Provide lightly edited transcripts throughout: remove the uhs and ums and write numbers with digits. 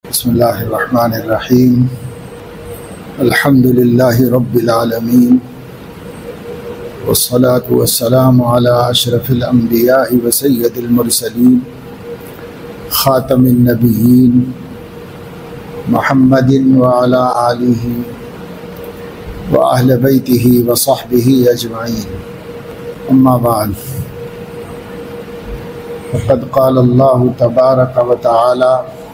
بسم اللہ الرحمن الرحیم الحمد للہ رب العالمین والصلاة والسلام علی اشرف الانبیاء وسید المرسلین خاتم النبیین محمد وعلی آلہ وأہل بیتہ وصحبہ اجمعین اما بعد فقد قال اللہ تبارک وتعالی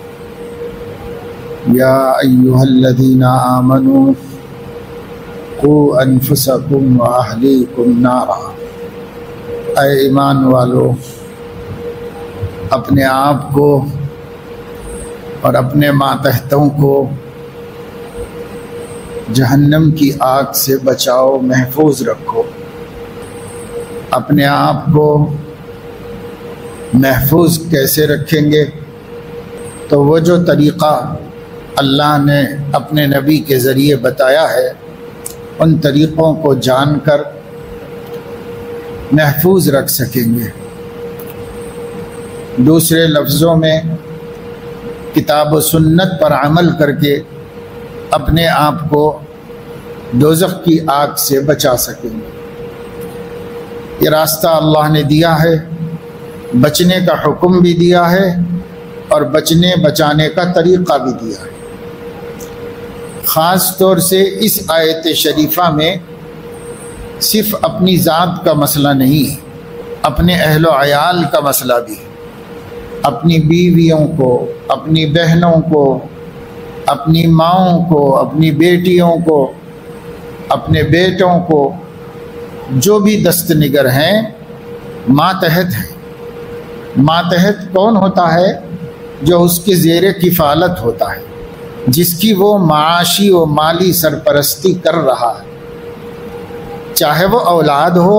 یا ایہا الذین آمنوا قوا انفسکم واہلیکم نارا، اے ایمان والو اپنے آپ کو اور اپنے ماتحتوں کو جہنم کی آگ سے بچاؤ، محفوظ رکھو۔ اپنے آپ کو محفوظ کیسے رکھیں گے؟ تو وہ جو طریقہ اللہ نے اپنے نبی کے ذریعے بتایا ہے، ان طریقوں کو جان کر محفوظ رکھ سکیں گے۔ دوسرے لفظوں میں کتاب و سنت پر عمل کر کے اپنے آپ کو دوزخ کی آگ سے بچا سکیں گے۔ یہ راستہ اللہ نے دیا ہے، بچنے کا حکم بھی دیا ہے اور بچانے کا طریقہ بھی دیا ہے۔ خاص طور سے اس آیت شریفہ میں صرف اپنی ذات کا مسئلہ نہیں ہے، اپنے اہل و عیال کا مسئلہ بھی ہے۔ اپنی بیویوں کو، اپنی بہنوں کو، اپنی ماؤں کو، اپنی بیٹیوں کو، اپنے بیٹوں کو، جو بھی دست نگر ہیں، ماتحت ہیں۔ ماتحت کون ہوتا ہے؟ جو اس کے زیر کفالت ہوتا ہے، جس کی وہ معاشی و مالی سرپرستی کر رہا ہے، چاہے وہ اولاد ہو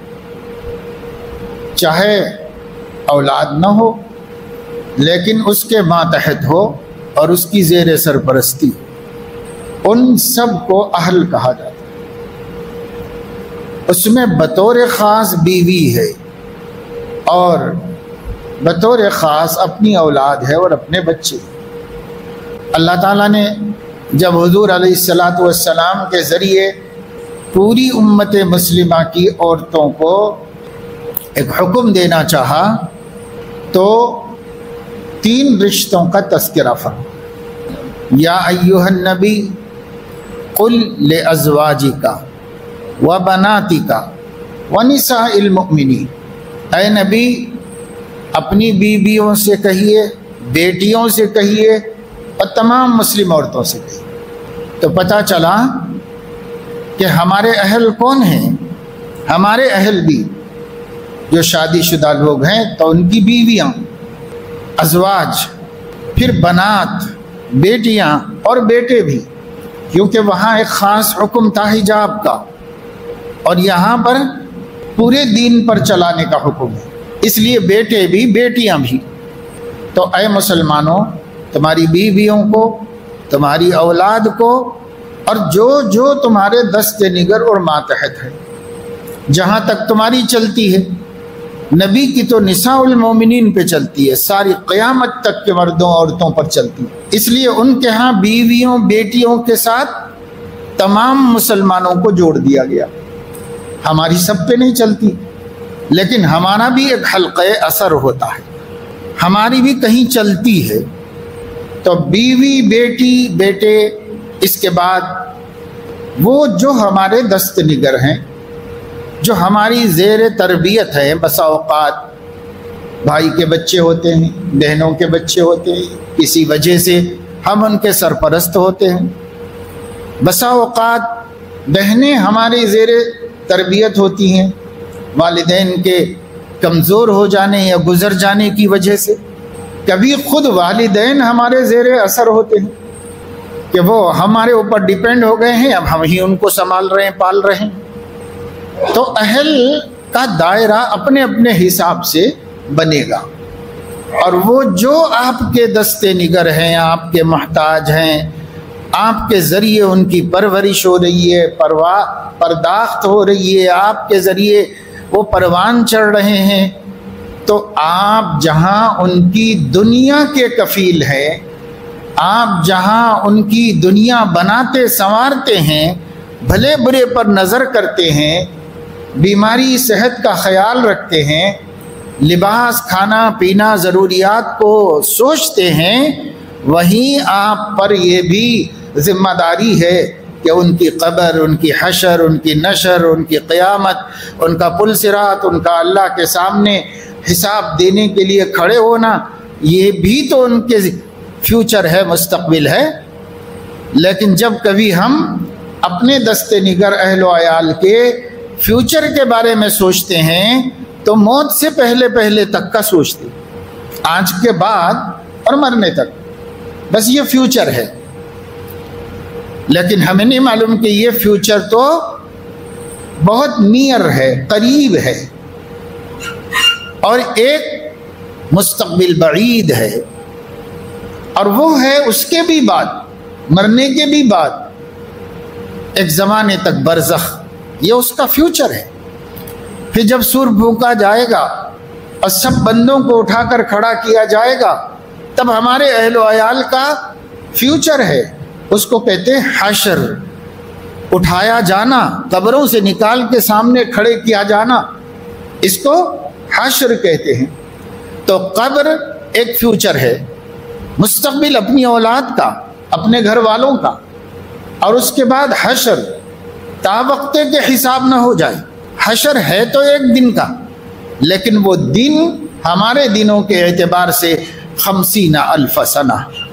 چاہے اولاد نہ ہو، لیکن اس کے ماتحت ہو اور اس کی زیر سرپرستی ہو، ان سب کو اہل کہا جاتا ہے۔ اس میں بطور خاص بیوی ہے اور بطور خاص اپنی اولاد ہے اور اپنے بچے۔ اللہ تعالیٰ نے جب حضور علیہ السلام کے ذریعے پوری امت مسلمہ کی عورتوں کو ایک حکم دینا چاہا تو 3 رشتوں کا تذکرہ فرمایا۔ یا ایھا النبی قل لازواجک وبناتک ونساء المؤمنین، اے نبی اپنی بیویوں سے کہیے، بیٹیوں سے کہیے اور تمام مسلم عورتوں سے کہیے۔ تو پتہ چلا کہ ہمارے اہل کون ہیں؟ ہمارے اہل بھی جو شادی شدہ لوگ ہیں تو ان کی بیویاں، ازواج، پھر بنات، بیٹیاں اور بیٹے بھی، کیونکہ وہاں ایک خاص حکم تھا حجاب کا، اور یہاں پر پورے دین پر چلانے کا حکم ہے، اس لیے بیٹے بھی بیٹیاں بھی۔ تو اے مسلمانوں، تمہاری بیویوں کو، تمہاری اولاد کو، اور جو تمہارے دست نگر اور ماتحت ہے، جہاں تک تمہاری چلتی ہے، نبی کی تو نساء المومنین پہ چلتی ہے، ساری قیامت تک کے مردوں عورتوں پر چلتی ہے، اس لیے ان کے ہاں بیویوں بیٹیوں کے ساتھ تمام مسلمانوں کو جوڑ دیا گیا۔ ہماری سب پہ نہیں چلتی، لیکن ہمارا بھی ایک حلقہ اثر ہوتا ہے، ہماری بھی کہیں چلتی ہے۔ تو بیوی، بیٹی، بیٹے، اس کے بعد وہ جو ہمارے دست نگر ہیں، جو ہماری زیر تربیت ہے۔ بسا اوقات بھائی کے بچے ہوتے ہیں، بہنوں کے بچے ہوتے ہیں، کسی وجہ سے ہم ان کے سرپرست ہوتے ہیں۔ بسا اوقات بہنیں ہماری زیر تربیت ہوتی ہیں، والدین کے کمزور ہو جانے یا گزر جانے کی وجہ سے۔ کبھی خود والدین ہمارے زیر اثر ہوتے ہیں کہ وہ ہمارے اوپر ڈیپینڈ ہو گئے ہیں، اب ہم ہی ان کو سنبھال رہے ہیں، پال رہے ہیں۔ تو اہل کا دائرہ اپنے اپنے حساب سے بنے گا، اور وہ جو آپ کے دست نگر ہیں، آپ کے محتاج ہیں، آپ کے ذریعے ان کی پرورش ہو رہی ہے، پرداخت ہو رہی ہے، آپ کے ذریعے وہ پروان چڑھ رہے ہیں، تو آپ جہاں ان کی دنیا کے کفیل ہیں، آپ جہاں ان کی دنیا بناتے سنوارتے ہیں، بھلے برے پر نظر کرتے ہیں، بیماری صحت کا خیال رکھتے ہیں، لباس کھانا پینا ضروریات کو سوچتے ہیں، وہیں آپ پر یہ بھی ذمہ داری ہے کہ ان کی قبر، ان کی حشر، ان کی نشر، ان کی قیامت، ان کا پل صراط، ان کا اللہ کے سامنے حساب دینے کے لیے کھڑے ہونا، یہ بھی تو ان کے فیوچر ہے، مستقبل ہے۔ لیکن جب کبھی ہم اپنے دست نگر اہل و عیال کے فیوچر کے بارے میں سوچتے ہیں تو موت سے پہلے تک کا سوچتے، آج کے بعد اور مرنے تک، بس یہ فیوچر ہے۔ لیکن ہمیں نہیں معلوم کہ یہ فیوچر تو بہت نیئر ہے، قریب ہے، اور ایک مستقبل بعید ہے، اور وہ ہے اس کے بھی بعد، مرنے کے بھی بعد ایک زمانے تک برزخ، یہ اس کا فیوچر ہے۔ پھر جب سور پھونکا جائے گا اور سب بندوں کو اٹھا کر کھڑا کیا جائے گا، تب ہمارے اہل و عیال کا فیوچر ہے، اس کو کہتے ہیں حشر، اٹھایا جانا، قبروں سے نکال کے سامنے کھڑے کیا جانا، اس کو حشر کہتے ہیں۔ تو قبر ایک فیوچر ہے، مستقبل اپنی اولاد کا، اپنے گھر والوں کا، اور اس کے بعد حشر، تا وقتے کے حساب نہ ہو جائے۔ حشر ہے تو ایک دن کا، لیکن وہ دن ہمارے دنوں کے اعتبار سے 50,000 سنہ،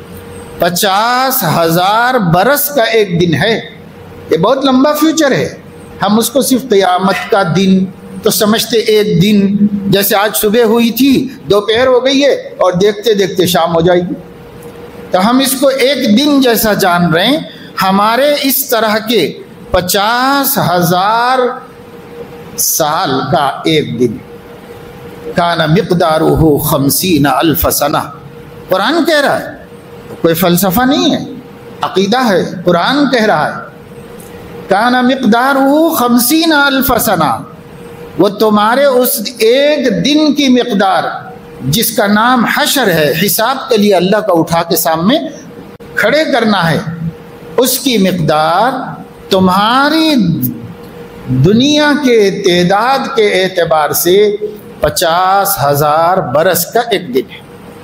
50,000 برس کا ایک دن ہے۔ یہ بہت لمبا فیوچر ہے۔ ہم اس کو صرف قیامت کا دن تو سمجھتے، ایک دن جیسے آج صبح ہوئی تھی، دوپہر ہو گئی ہے اور دیکھتے دیکھتے شام ہو جائے گی، تو ہم اس کو ایک دن جیسا جان رہے ہیں۔ ہمارے اس طرح کے 50,000 سال کا ایک دن، کان مقدارہ 50,000 سنہ، قرآن کہہ رہا ہے، کوئی فلسفہ نہیں ہے، عقیدہ ہے، قرآن کہہ رہا ہے، کان مقدارہ 50,000 سنہ، وہ تمہارے اس ایک دن کی مقدار جس کا نام حشر ہے، حساب کے لیے اللہ کا اٹھا کے سامنے کھڑے کرنا ہے، اس کی مقدار تمہاری دنیا کے تعداد کے اعتبار سے 50,000 برس کا ایک دن ہے۔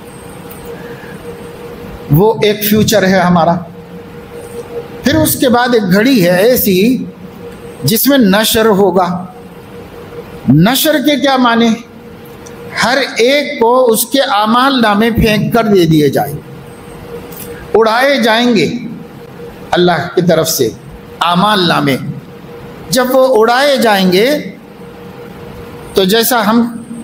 وہ ایک فیوچر ہے ہمارا۔ پھر اس کے بعد ایک گھڑی ہے ایسی جس میں نشر ہوگا۔ نشر کے کیا معنی؟ ہر ایک کو اس کے اعمال نامے پھینک کر دے دیے جائیں، اڑائے جائیں گے اللہ کی طرف سے اعمال نامے۔ جب وہ اڑائے جائیں گے تو جیسا ہم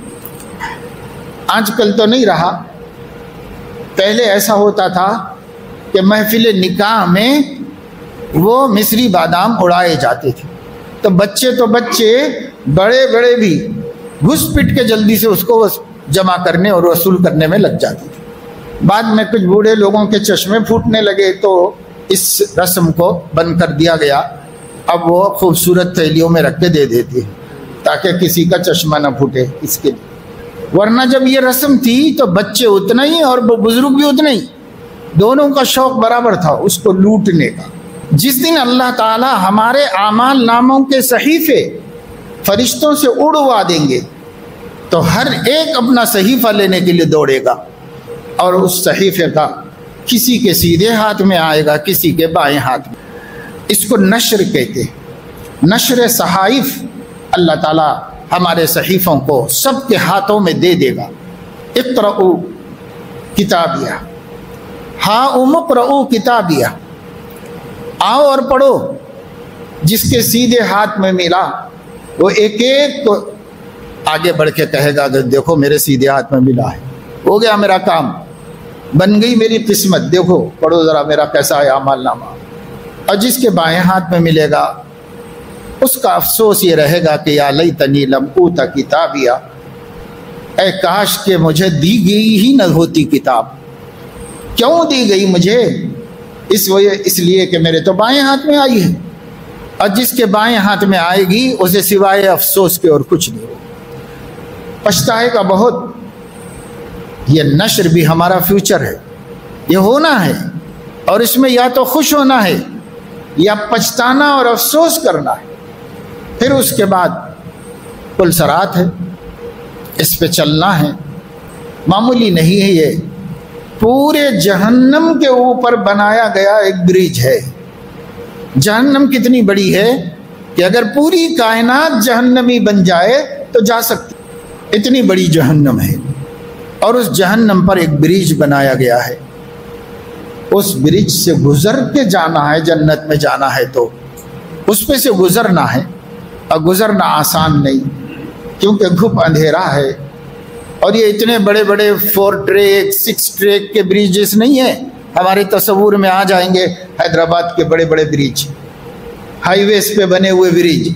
آج کل تو نہیں رہا، پہلے ایسا ہوتا تھا کہ محفل نکاح میں وہ مصری بادام اڑائے جاتے تھے، تو بچے بڑے بڑے بھی گھس پٹ کے جلدی سے اس کو جمع کرنے اور وصول کرنے میں لگ جاتے تھے۔ بعد میں کچھ بوڑھے لوگوں کے چشمے پھوٹنے لگے تو اس رسم کو بند کر دیا گیا۔ اب وہ خوبصورت تھیلیوں میں رکھ کے دے دیتے ہیں تاکہ کسی کا چشمہ نہ پھوٹے اس کے لیے، ورنہ جب یہ رسم تھی تو بچے اتنا ہی اور بزرگ بھی اتنا ہی، دونوں کا شوق برابر تھا اس کو لوٹنے کا۔ جس دن اللہ تعالی ہمارے اعمال ناموں کے صحیفے فرشتوں سے اڑوا دیں گے تو ہر ایک اپنا صحیفہ لینے کے لیے دوڑے گا، اور اس صحیفے کا کسی کے سیدھے ہاتھ میں آئے گا، کسی کے بائیں ہاتھ میں۔ اس کو نشر کہتے ہیں، نشر صحائف۔ اللہ تعالیٰ ہمارے صحیفوں کو سب کے ہاتھوں میں دے دے گا۔ اقرؤ کتابیہ، ہاؤم اقرؤ کتابیہ، آؤ اور پڑھو۔ جس کے سیدھے ہاتھ میں ملا وہ ایک ایک کو آگے بڑھ کے کہے گا کہ دیکھو میرے سیدھے ہاتھ میں ملا ہے، ہو گیا میرا کام، بن گئی میری قسمت، دیکھو پڑھو ذرا میرا کیسا ہے اعمال نامہ۔ اور جس کے بائیں ہاتھ میں ملے گا اس کا افسوس یہ رہے گا کہ یا لیتنی لم اوت کتابیہ، اے کاش کہ مجھے دی گئی ہی نہ ہوتی کتاب۔ کیوں دی گئی مجھے؟ اس لیے کہ میرے تو بائیں ہاتھ میں آئی ہے، اور جس کے بائیں ہاتھ میں آئے گی اسے سوائے افسوس کے اور کچھ نہیں ہوگا، پچھتائے گا بہت۔ یہ نشر بھی ہمارا فیوچر ہے، یہ ہونا ہے۔ اور اس میں یا تو خوش ہونا ہے یا پچھتانا اور افسوس کرنا ہے۔ پھر اس کے بعد پل صراط ہے، اس پہ چلنا ہے، معمولی نہیں ہے، یہ پورے جہنم کے اوپر بنایا گیا ایک برج ہے۔ جہنم کتنی بڑی ہے کہ اگر پوری کائنات جہنمی بن جائے تو جا سکتی، اتنی بڑی جہنم ہے، اور اس جہنم پر ایک برج بنایا گیا ہے۔ اس برج سے گزر کے جانا ہے، جنت میں جانا ہے تو اس پہ سے گزرنا ہے، اور گزرنا آسان نہیں کیونکہ گھپ اندھیرا ہے، اور یہ اتنے بڑے بڑے 4 ٹریک 6 ٹریک کے بریجز نہیں ہیں۔ ہمارے تصور میں آ جائیں گے حیدرآباد کے بڑے بڑے برج، ہائی ویز پہ بنے ہوئے برج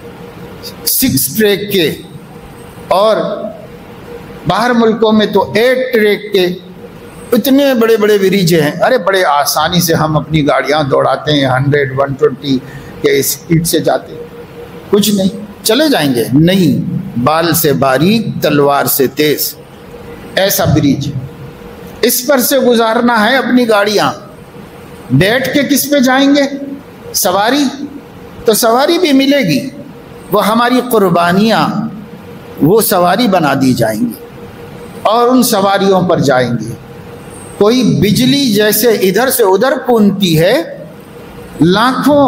6 ٹریک کے، اور باہر ملکوں میں تو 8 ٹریک کے، اتنے بڑے بڑے برج ہیں۔ ارے بڑے آسانی سے ہم اپنی گاڑیاں دوڑاتے ہیں، 100 120 کے اسپیڈ سے جاتے ہیں، کچھ نہیں، چلے جائیں گے، نہیں، بال سے باریک تلوار سے تیز، ایسا برج، اس پر سے گزارنا ہے اپنی گاڑیاں۔ بیٹھ کے کس پہ جائیں گے؟ سواری، تو سواری بھی ملے گی، وہ ہماری قربانیاں وہ سواری بنا دی جائیں گی، اور ان سواریوں پر جائیں گے۔ کوئی بجلی جیسے ادھر سے ادھر پونتی ہے، لاکھوں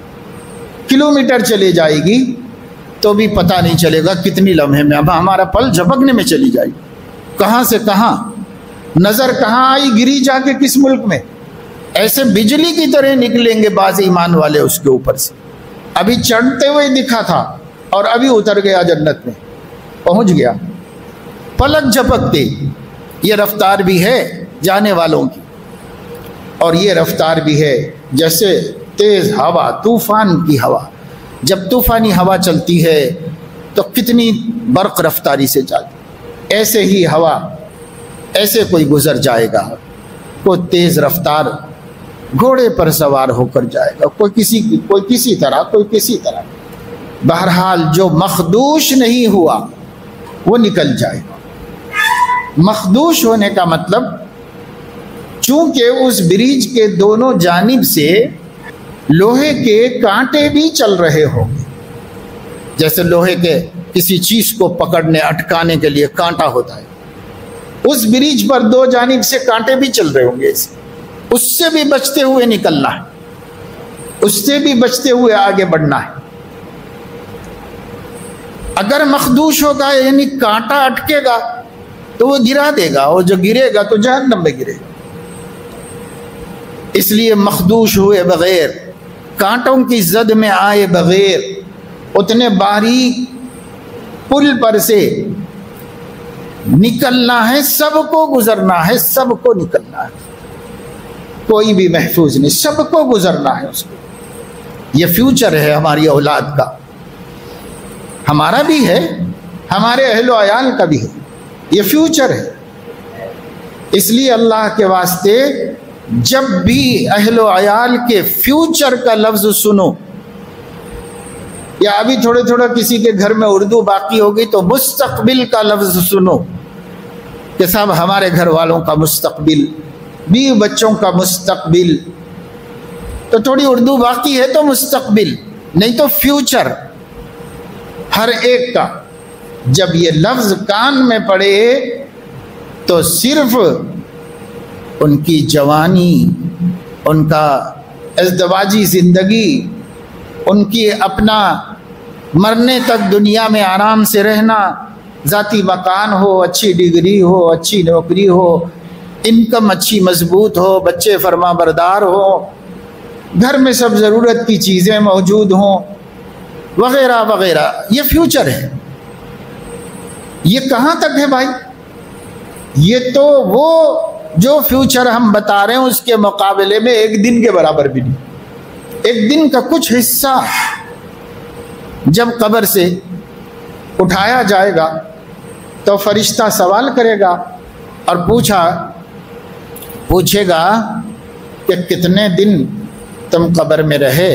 کلومیٹر چلے جائے گی تو بھی پتہ نہیں چلے گا کتنی لمحے میں، اب ہمارا پل جھپکنے میں چلی جائے گی، کہاں سے کہاں، نظر کہاں آئی، گری جا کے کس ملک میں۔ ایسے بجلی کی طرح نکلیں گے بعض ایمان والے اس کے اوپر سے، ابھی چڑھتے ہوئے دکھا تھا اور ابھی اتر گیا، جنت میں پہنچ گیا، پلک جھپکتے۔ یہ رفتار بھی ہے جانے والوں کی، اور یہ رفتار بھی ہے جیسے تیز ہوا، طوفان کی ہوا، جب طوفانی ہوا چلتی ہے تو کتنی برق رفتاری سے چلتی، ایسے ہی ہوا، ایسے کوئی گزر جائے گا، کوئی تیز رفتار گھوڑے پر سوار ہو کر جائے گا، کوئی کسی طرح، بہرحال جو مخدوش نہیں ہوا وہ نکل جائے گا۔ مخدوش ہونے کا مطلب، چونکہ اس برج کے دونوں جانب سے لوہے کے کانٹے بھی چل رہے ہوں گے، جیسے لوہے کے کسی چیز کو پکڑنے اٹکانے کے لیے کانٹا ہوتا ہے، اس برج پر 2 جانب سے کانٹے بھی چل رہے ہوں گے، اس سے بھی بچتے ہوئے نکلنا ہے، اس سے بھی بچتے ہوئے آگے بڑھنا ہے۔ اگر مخدوش ہوگا یعنی کانٹا اٹکے گا تو وہ گرا دے گا، اور جو گرے گا تو جہنم میں گرے گا۔ اس لیے مخدوش ہوئے بغیر، کانٹوں کی زد میں آئے بغیر، اتنے باریک پل پر سے نکلنا ہے، سب کو گزرنا ہے، سب کو نکلنا ہے، کوئی بھی محفوظ نہیں، سب کو گزرنا ہے اس کو۔ یہ فیوچر ہے ہماری اولاد کا، ہمارا بھی ہے، ہمارے اہل و عیال کا بھی ہے، یہ فیوچر ہے۔ اس لیے اللہ کے واسطے جب بھی اہل و عیال کے فیوچر کا لفظ سنو، یا ابھی تھوڑے تھوڑا کسی کے گھر میں اردو باقی ہوگی تو مستقبل کا لفظ سنو، کہ صاحب ہمارے گھر والوں کا مستقبل، بیوی بچوں کا مستقبل، تو تھوڑی اردو باقی ہے تو مستقبل، نہیں تو فیوچر ہر ایک کا۔ جب یہ لفظ کان میں پڑے تو صرف ان کی جوانی، ان کا ازدواجی زندگی، ان کی اپنا مرنے تک دنیا میں آرام سے رہنا، ذاتی مکان ہو، اچھی ڈگری ہو، اچھی نوکری ہو، انکم اچھی مضبوط ہو، بچے فرما بردار ہو، گھر میں سب ضرورت کی چیزیں موجود ہوں، وغیرہ وغیرہ، یہ فیوچر ہے۔ یہ کہاں تک ہے بھائی؟ یہ تو وہ جو فیوچر ہم بتا رہے ہیں اس کے مقابلے میں ایک دن کے برابر بھی نہیں۔ ایک دن کا کچھ حصہ جب قبر سے اٹھایا جائے گا تو فرشتہ سوال کرے گا اور پوچھے گا کہ کتنے دن تم قبر میں رہے،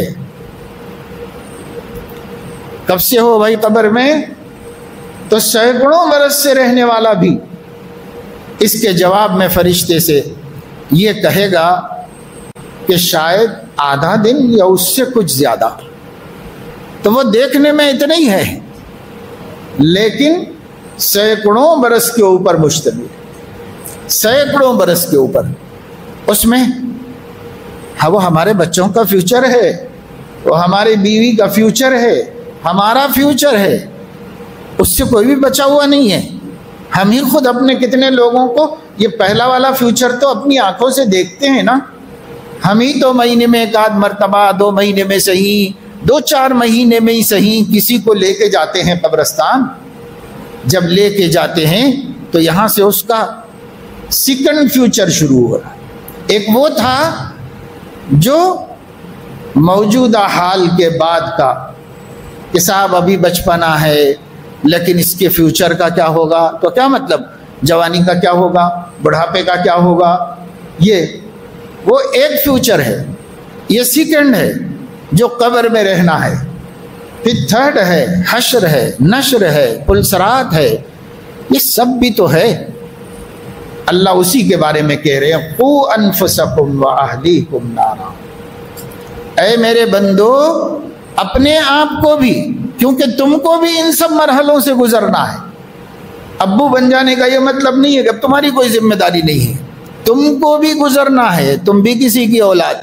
کب سے ہو بھائی قبر میں؟ تو سینکڑوں برس سے رہنے والا بھی اس کے جواب میں فرشتے سے یہ کہے گا کہ شاید آدھا دن یا اس سے کچھ زیادہ، تو وہ دیکھنے میں اتنا ہی ہے، لیکن سینکڑوں برس کے اوپر مشتمل، سینکڑوں برس کے اوپر، اس میں وہ ہمارے بچوں کا فیوچر ہے، وہ ہماری بیوی کا فیوچر ہے، ہمارا فیوچر ہے، اس سے کوئی بھی بچا ہوا نہیں ہے۔ ہم ہی خود اپنے کتنے لوگوں کو یہ پہلا والا فیوچر تو اپنی آنکھوں سے دیکھتے ہیں نا، ہم ہی تو مہینے میں ایک آدھ مرتبہ، 2 مہینے میں صحیح، 2-4 مہینے میں ہی صحیح کسی کو لے کے جاتے ہیں قبرستان۔ جب لے کے جاتے ہیں تو یہاں سے اس کا سیکنڈ فیوچر شروع ہو رہا ہے۔ ایک وہ تھا جو موجودہ حال کے بعد کا، کہ صاحب ابھی بچپنا ہے لیکن اس کے فیوچر کا کیا ہوگا، تو کیا مطلب جوانی کا کیا ہوگا، بڑھاپے کا کیا ہوگا، یہ وہ ایک فیوچر ہے۔ یہ سیکنڈ ہے جو قبر میں رہنا ہے، پھر تھرڈ ہے حشر ہے، نشر ہے، پلسرات ہے، یہ سب بھی تو ہے۔ اللہ اسی کے بارے میں کہہ رہے ہیں قو انفسکم واہلیکم نارا، اے میرے بندو اپنے آپ کو بھی، کیونکہ تم کو بھی ان سب مرحلوں سے گزرنا ہے۔ ابو بن جانے کا یہ مطلب نہیں ہے کہ اب تمہاری کوئی ذمہ داری نہیں ہے، تم کو بھی گزرنا ہے، تم بھی کسی کی اولاد،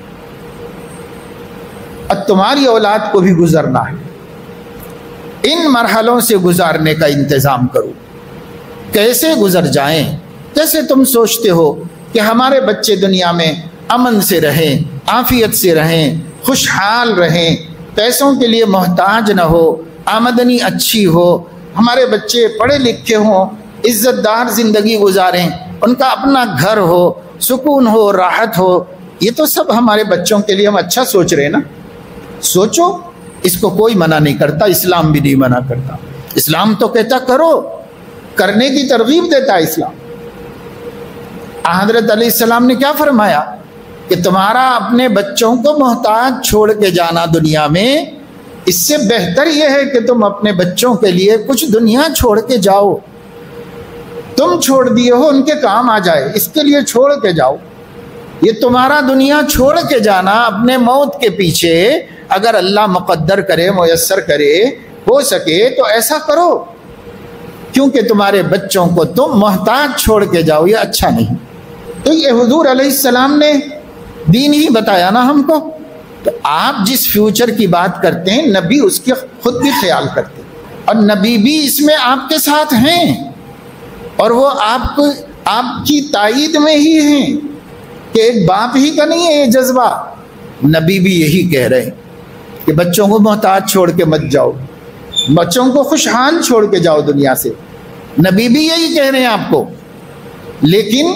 اور تمہاری اولاد کو بھی گزرنا ہے۔ ان مرحلوں سے گزارنے کا انتظام کرو۔ کیسے گزر جائیں؟ جیسے تم سوچتے ہو کہ ہمارے بچے دنیا میں امن سے رہیں، عافیت سے رہیں، خوشحال رہیں، پیسوں کے لیے محتاج نہ ہو، آمدنی اچھی ہو، ہمارے بچے پڑھے لکھے ہوں، عزت دار زندگی گزاریں، ان کا اپنا گھر ہو، سکون ہو، راحت ہو، یہ تو سب ہمارے بچوں کے لیے ہم اچھا سوچ رہے ہیں نا۔ سوچو، اس کو کوئی منع نہیں کرتا، اسلام بھی نہیں منع کرتا۔ اسلام تو کہتا کرو، کرنے کی ترغیب دیتا ہے اسلام۔ حضرت علیہ السلام نے کیا فرمایا کہ تمہارا اپنے بچوں کو محتاج چھوڑ کے جانا دنیا میں، اس سے بہتر یہ ہے کہ تم اپنے بچوں کے لیے کچھ دنیا چھوڑ کے جاؤ۔ تم چھوڑ دیے ہو ان کے کام آ جائے، اس کے لیے چھوڑ کے جاؤ۔ یہ تمہارا دنیا چھوڑ کے جانا اپنے موت کے پیچھے، اگر اللہ مقدر کرے، میسر کرے، ہو سکے تو ایسا کرو، کیونکہ تمہارے بچوں کو تم محتاج چھوڑ کے جاؤ، یہ اچھا نہیں۔ تو یہ حضور علیہ السلام نے دین ہی بتایا نا ہم کو۔ تو آپ جس فیوچر کی بات کرتے ہیں، نبی اس کے خود بھی خیال کرتے ہیں، اور نبی بھی اس میں آپ کے ساتھ ہیں، اور وہ آپ کی تائید میں ہی ہیں، کہ ایک باپ ہی کا نہیں ہے یہ جذبہ۔ نبی بھی یہی کہہ رہے ہیں کہ بچوں کو محتاج چھوڑ کے مت جاؤ، بچوں کو خوشحال چھوڑ کے جاؤ دنیا سے۔ نبی بھی یہی کہہ رہے ہیں آپ کو، لیکن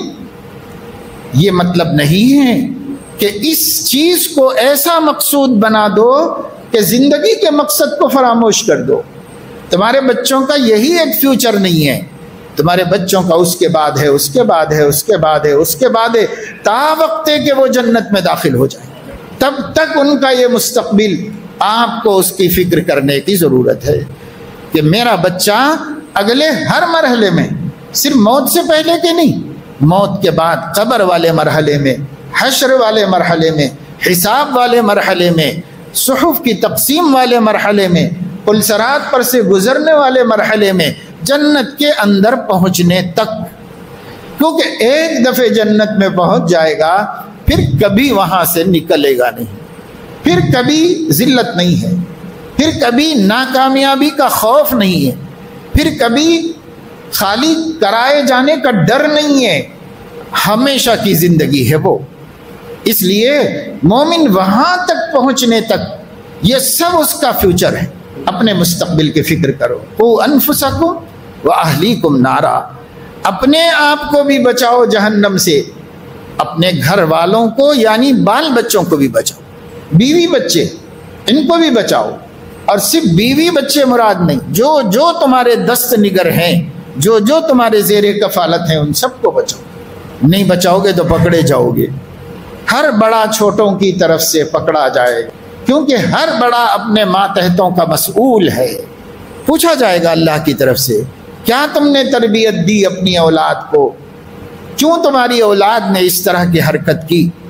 یہ مطلب نہیں ہے کہ اس چیز کو ایسا مقصود بنا دو کہ زندگی کے مقصد کو فراموش کر دو۔ تمہارے بچوں کا یہی ایک فیوچر نہیں ہے، تمہارے بچوں کا اس کے بعد ہے، اس کے بعد ہے، اس کے بعد ہے، اس کے بعد ہے، تا وقت کہ وہ جنت میں داخل ہو جائے، تب تک ان کا یہ مستقبل آپ کو اس کی فکر کرنے کی ضرورت ہے کہ میرا بچہ اگلے ہر مرحلے میں، صرف موت سے پہلے کے نہیں، موت کے بعد قبر والے مرحلے میں، حشر والے مرحلے میں، حساب والے مرحلے میں، صحف کی تقسیم والے مرحلے میں، پلسرات پر سے گزرنے والے مرحلے میں، جنت کے اندر پہنچنے تک۔ کیونکہ ایک دفعہ جنت میں پہنچ جائے گا، پھر کبھی وہاں سے نکلے گا نہیں، پھر کبھی ذلت نہیں ہے، پھر کبھی ناکامیابی کا خوف نہیں ہے، پھر کبھی خالی کرائے جانے کا ڈر نہیں ہے، ہمیشہ کی زندگی ہے وہ۔ اس لیے مومن وہاں تک پہنچنے تک یہ سب اس کا فیوچر ہے۔ اپنے مستقبل کی فکر کرو، قو انفسکم واہلیکم نارا، اپنے آپ کو بھی بچاؤ جہنم سے، اپنے گھر والوں کو یعنی بال بچوں کو بھی بچاؤ، بیوی بچے ان کو بھی بچاؤ، اور صرف بیوی بچے مراد نہیں، جو جو تمہارے دست نگر ہیں، جو جو تمہارے زیر کفالت ہیں، ان سب کو بچاؤ۔ نہیں بچاؤ گے تو پکڑے جاؤ گے، ہر بڑا چھوٹوں کی طرف سے پکڑا جائے گا، کیونکہ ہر بڑا اپنے ماتحتوں کا مسئول ہے۔ پوچھا جائے گا اللہ کی طرف سے، کیا تم نے تربیت دی اپنی اولاد کو؟ کیوں تمہاری اولاد نے اس طرح کی حرکت کی؟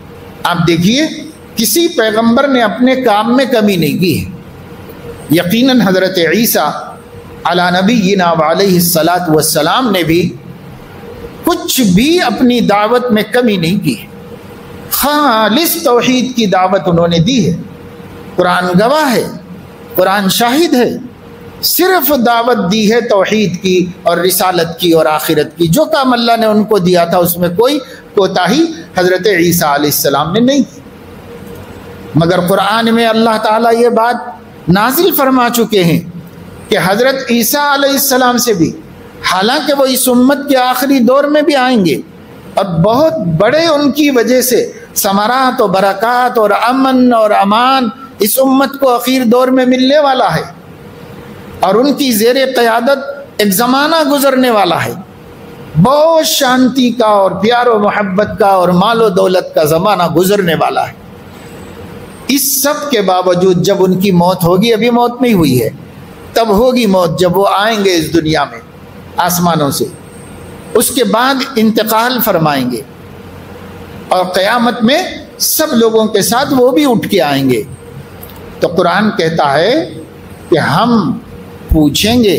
آپ دیکھیے کسی پیغمبر نے اپنے کام میں کمی نہیں کی ہے۔ یقیناً حضرت عیسیٰ علی نبینا علیہ الصلاۃ والسلام نے بھی کچھ بھی اپنی دعوت میں کمی نہیں کی ہے، خالص توحید کی دعوت انہوں نے دی ہے۔ قرآن گواہ ہے، قرآن شاہد ہے، صرف دعوت دی ہے توحید کی اور رسالت کی اور آخرت کی۔ جو کام اللہ نے ان کو دیا تھا اس میں کوئی کوتاہی حضرت عیسیٰ علیہ السلام نے نہیں کی۔ مگر قرآن میں اللہ تعالیٰ یہ بات نازل فرما چکے ہیں کہ حضرت عیسیٰ علیہ السلام سے بھی، حالانکہ وہ اس امت کے آخری دور میں بھی آئیں گے اور بہت بڑے ان کی وجہ سے ثمرات و برکات اور امن اور امان اس امت کو اخیر دور میں ملنے والا ہے، اور ان کی زیر قیادت ایک زمانہ گزرنے والا ہے، بہت شانتی کا اور پیار و محبت کا اور مال و دولت کا زمانہ گزرنے والا ہے۔ اس سب کے باوجود جب ان کی موت ہوگی، ابھی موت نہیں ہوئی ہے، تب ہوگی موت جب وہ آئیں گے اس دنیا میں آسمانوں سے، اس کے بعد انتقال فرمائیں گے اور قیامت میں سب لوگوں کے ساتھ وہ بھی اٹھ کے آئیں گے۔ تو قرآن کہتا ہے کہ ہم پوچھیں گے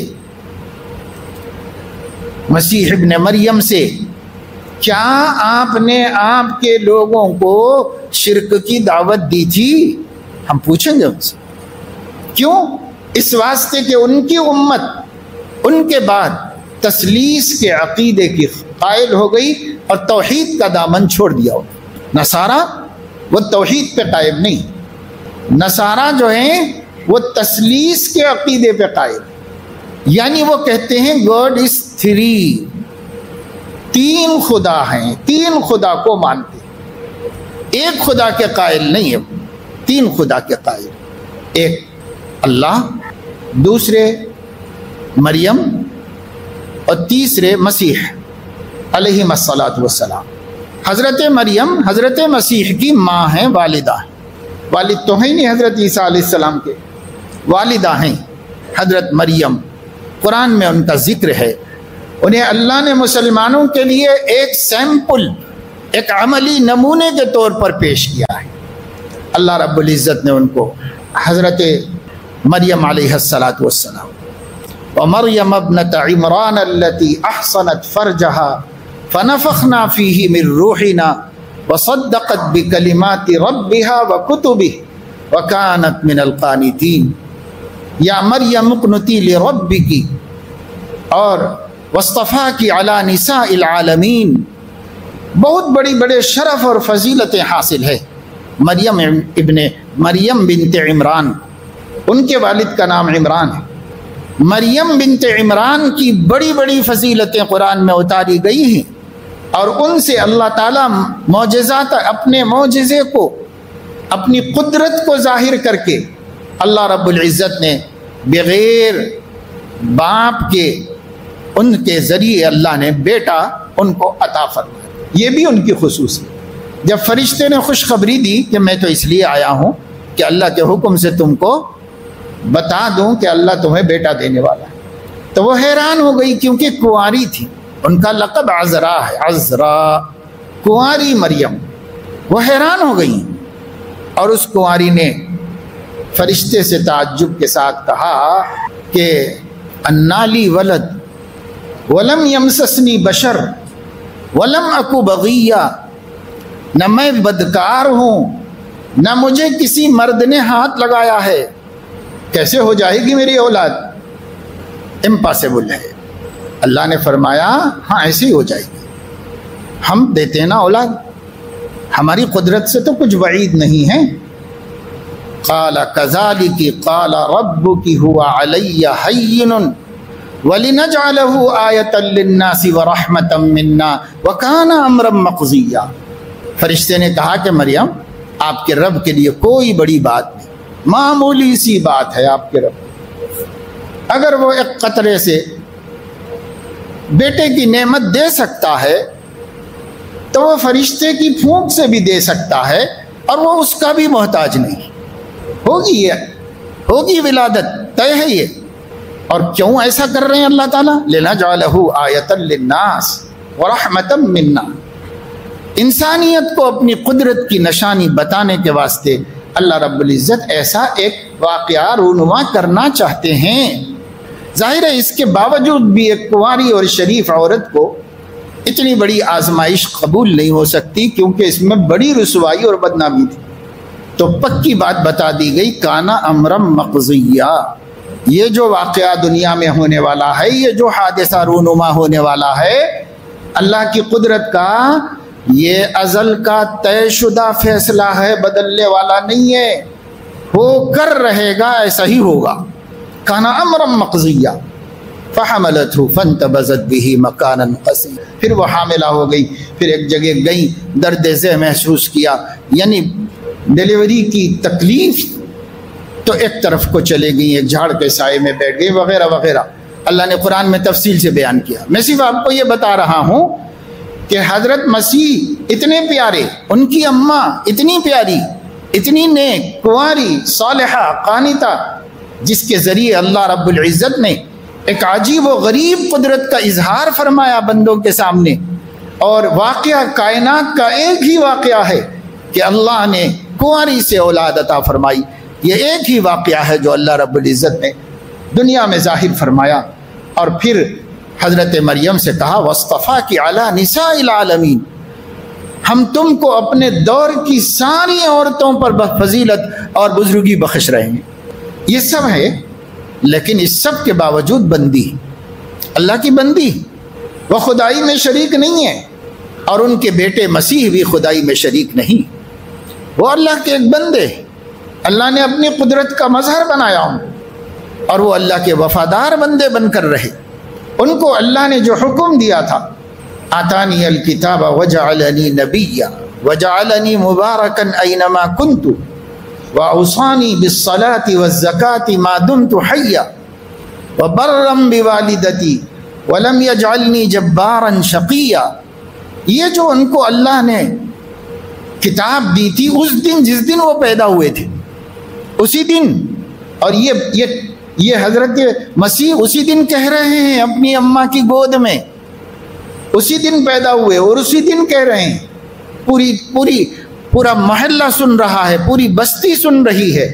مسیح ابن مریم سے، کیا آپ نے آپ کے لوگوں کو شرک کی دعوت دی تھی؟ ہم پوچھیں گے ان سے۔ کیوں؟ اس واسطے کہ ان کی امت ان کے بعد تثلیث کے عقیدے کی قائل ہو گئی اور توحید کا دامن چھوڑ دیا ہو۔ نصارہ وہ توحید پہ قائم نہیں، نصارہ جو ہیں وہ تثلیث کے عقیدے پہ قائل، یعنی وہ کہتے ہیں گاڈ از تھری، تین خدا ہیں، تین خدا کو مانتے ہیں، ایک خدا کے قائل نہیں ہے، تین خدا کے قائل، ایک اللہ، دوسرے مریم اور تیسرے مسیح علیہ الصلاۃ والسلام۔ حضرت مریم حضرت مسیح کی ماں ہیں، والدہ ہیں، والد تو ہیں نہیں حضرت عیسیٰ علیہ السلام کے، والدہ ہیں حضرت مریم، قرآن میں ان کا ذکر ہے۔ انہیں اللہ نے مسلمانوں کے لیے ایک سیمپل، ایک عملی نمونے کے طور پر پیش کیا ہے۔ اللہ رب العزت نے ان کو حضرت مریم علیہ الصلاۃ والسلام، ومریم ابنۃ عمران التی احصنت فرجہا فنفخنا فیہ من روحنا وصدقت بکلمات ربہا وکتبہ وکانت من القانتین۔ یا مریم اقنتی لربک اور واصطفاکی علی نساء العالمین، بہت بڑے شرف اور فضیلتیں حاصل ہے مریم بنت عمران، ان کے والد کا نام عمران ہے۔ مریم بنت عمران کی بڑی فضیلتیں قرآن میں اتاری گئی ہیں، اور ان سے اللہ تعالیٰ معجزات، اپنے معجزے کو، اپنی قدرت کو ظاہر کر کے اللہ رب العزت نے بغیر باپ کے ان کے ذریعے اللہ نے بیٹا ان کو عطا فرمایا۔ یہ بھی ان کی خصوصیت۔ جب فرشتے نے خوشخبری دی کہ میں تو اس لیے آیا ہوں کہ اللہ کے حکم سے تم کو بتا دوں کہ اللہ تمہیں بیٹا دینے والا ہے، تو وہ حیران ہو گئی، کیونکہ کنواری تھی، ان کا لقب عذرا ہے، عذرا، کنواری مریم۔ وہ حیران ہو گئی، اور اس کنواری نے فرشتے سے تعجب کے ساتھ کہا کہ انا لی ولد ولم یمسسنی بشر ولم اکو بغیہ، نہ میں بدکار ہوں نہ مجھے کسی مرد نے ہاتھ لگایا ہے، کیسے ہو جائے گی میری اولاد؟ امپاسبل ہے۔ اللہ نے فرمایا ہاں ایسے ہی ہو جائے گی، ہم دیتے ہیں نا اولاد، ہماری قدرت سے تو کچھ بعید نہیں ہے۔ قال کذالک قال ربک هو علی ہین وَلِنَجْعَلَهُ آیَةً لِلنَّاسِ وَرَحْمَةً مِنَّا وَكَانَ أَمْرًا مَقْضِيًّا۔ فرشتے نے کہا کہ مریم، آپ کے رب کے لیے کوئی بڑی بات نہیں، معمولی سی بات ہے آپ کے رب، اگر وہ ایک قطرے سے بیٹے کی نعمت دے سکتا ہے تو وہ فرشتے کی پھونک سے بھی دے سکتا ہے، اور وہ اس کا بھی محتاج نہیں، ہوگی ولادت، طے ہے یہ۔ اور کیوں ایسا کر رہے ہیں اللہ تعالیٰ؟ لِنَجْعَلَهُ آیَةً لِلنَّاسِ وَرَحْمَةً مِنَّا، انسانیت کو اپنی قدرت کی نشانی بتانے کے واسطے اللہ رب العزت ایسا ایک واقعہ رونما کرنا چاہتے ہیں۔ ظاہر ہے اس کے باوجود بھی ایک کنواری اور شریف عورت کو اتنی بڑی آزمائش قبول نہیں ہو سکتی، کیونکہ اس میں بڑی رسوائی اور بدنامی تھی۔ تو پکی بات بتا دی گئی، کانا امرم مقضیہ، یہ جو واقعہ دنیا میں ہونے والا ہے، یہ جو حادثہ رونما ہونے والا ہے، اللہ کی قدرت کا یہ ازل کا طے شدہ فیصلہ ہے، بدلنے والا نہیں ہے، ہو کر رہے گا، ایسا ہی ہوگا۔ کانا امرم مقضیہ فحملته فانتبذت به مکانا قصیا، پھر وہ حاملہ ہو گئی، پھر ایک جگہ گئی، درد ذہ محسوس کیا، یعنی ڈیلیوری کی تکلیف، تو ایک طرف کو چلے گئی، ایک جھاڑ کے سائے میں بیٹھ گئی، وغیرہ وغیرہ۔ اللہ نے قرآن میں تفصیل سے بیان کیا۔ میں صرف آپ کو یہ بتا رہا ہوں کہ حضرت مسیح اتنے پیارے، ان کی اماں اتنی پیاری، اتنی نیک، کنواری، صالحہ، قانتہ، جس کے ذریعے اللہ رب العزت نے ایک عجیب و غریب قدرت کا اظہار فرمایا بندوں کے سامنے، اور واقعہ کائنات کا ایک ہی واقعہ ہے کہ اللہ نے کنواری سے اولاد عطا فرمائی۔ یہ ایک ہی واقعہ ہے جو اللہ رب العزت نے دنیا میں ظاہر فرمایا، اور پھر حضرت مریم سے کہا وَاصْطَفَاكِ عَلَى نِسَاءِ الْعَالَمِينَ، ہم تم کو اپنے دور کی ساری عورتوں پر فضیلت اور بزرگی بخش رہے ہیں۔ یہ سب ہے، لیکن اس سب کے باوجود بندی، اللہ کی بندی، وہ خدائی میں شریک نہیں ہے، اور ان کے بیٹے مسیح بھی خدائی میں شریک نہیں، وہ اللہ کے ایک بندے، اللہ نے اپنی قدرت کا مظہر بنایا ان، اور وہ اللہ کے وفادار بندے بن کر رہے۔ ان کو اللہ نے جو حکم دیا تھا، آتانی الکتاب وجعلنی نبیا وجعلنی مبارکا اینما کنت وَأَوْصَانِي بِالصَّلَاةِ وَالزَّكَاةِ مَا دُمْتُ حَيًّا وَبَرًّا بِوَالِدَتِي وَلَمْ يَجْعَلْنِي جَبَّارًا شَقِيًّا، یہ جو ان کو اللہ نے کتاب دی تھی اس دن، جس دن وہ پیدا ہوئے تھے، اسی دن، اور یہ حضرت مسیح اسی دن کہہ رہے ہیں اپنی اماں کی گود میں، اسی دن پیدا ہوئے اور اسی دن کہہ رہے ہیں، پورا محلہ سن رہا ہے، پوری بستی سن رہی ہے،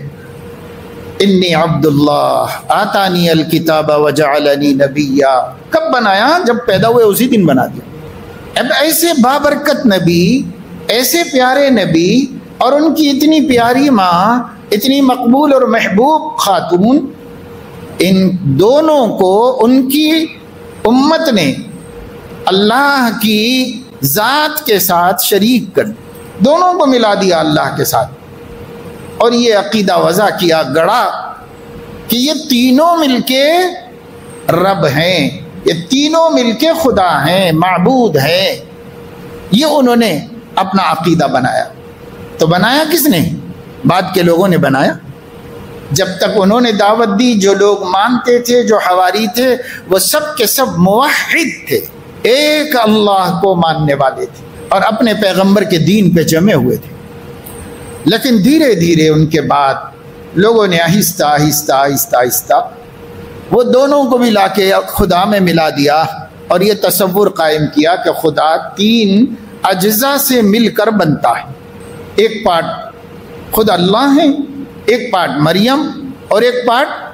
انی عبداللہ آتانی الکتاب وجعلنی نبیا۔ کب بنایا؟ جب پیدا ہوئے اسی دن بنا دیا۔ اب ایسے بابرکت نبی، ایسے پیارے نبی، اور ان کی اتنی پیاری ماں، اتنی مقبول اور محبوب خاتون، ان دونوں کو ان کی امت نے اللہ کی ذات کے ساتھ شریک کر دیا، دونوں کو ملا دیا اللہ کے ساتھ، اور یہ عقیدہ وضع کیا، گڑا کہ یہ تینوں مل کے رب ہیں، یہ تینوں مل کے خدا ہیں، معبود ہیں۔ یہ انہوں نے اپنا عقیدہ بنایا۔ تو بنایا کس نے؟ بعد کے لوگوں نے بنایا۔ جب تک انہوں نے دعوت دی، جو لوگ مانتے تھے، جو حواری تھے، وہ سب کے سب موحد تھے، ایک اللہ کو ماننے والے تھے، اور اپنے پیغمبر کے دین پہ جمے ہوئے تھے۔ لیکن دھیرے دھیرے ان کے بعد لوگوں نے آہستہ آہستہ آہستہ آہستہ وہ دونوں کو بھی لا کے خدا میں ملا دیا، اور یہ تصور قائم کیا کہ خدا تین اجزاء سے مل کر بنتا ہے، ایک پارٹ خود اللہ ہے، ایک پارٹ مریم، اور ایک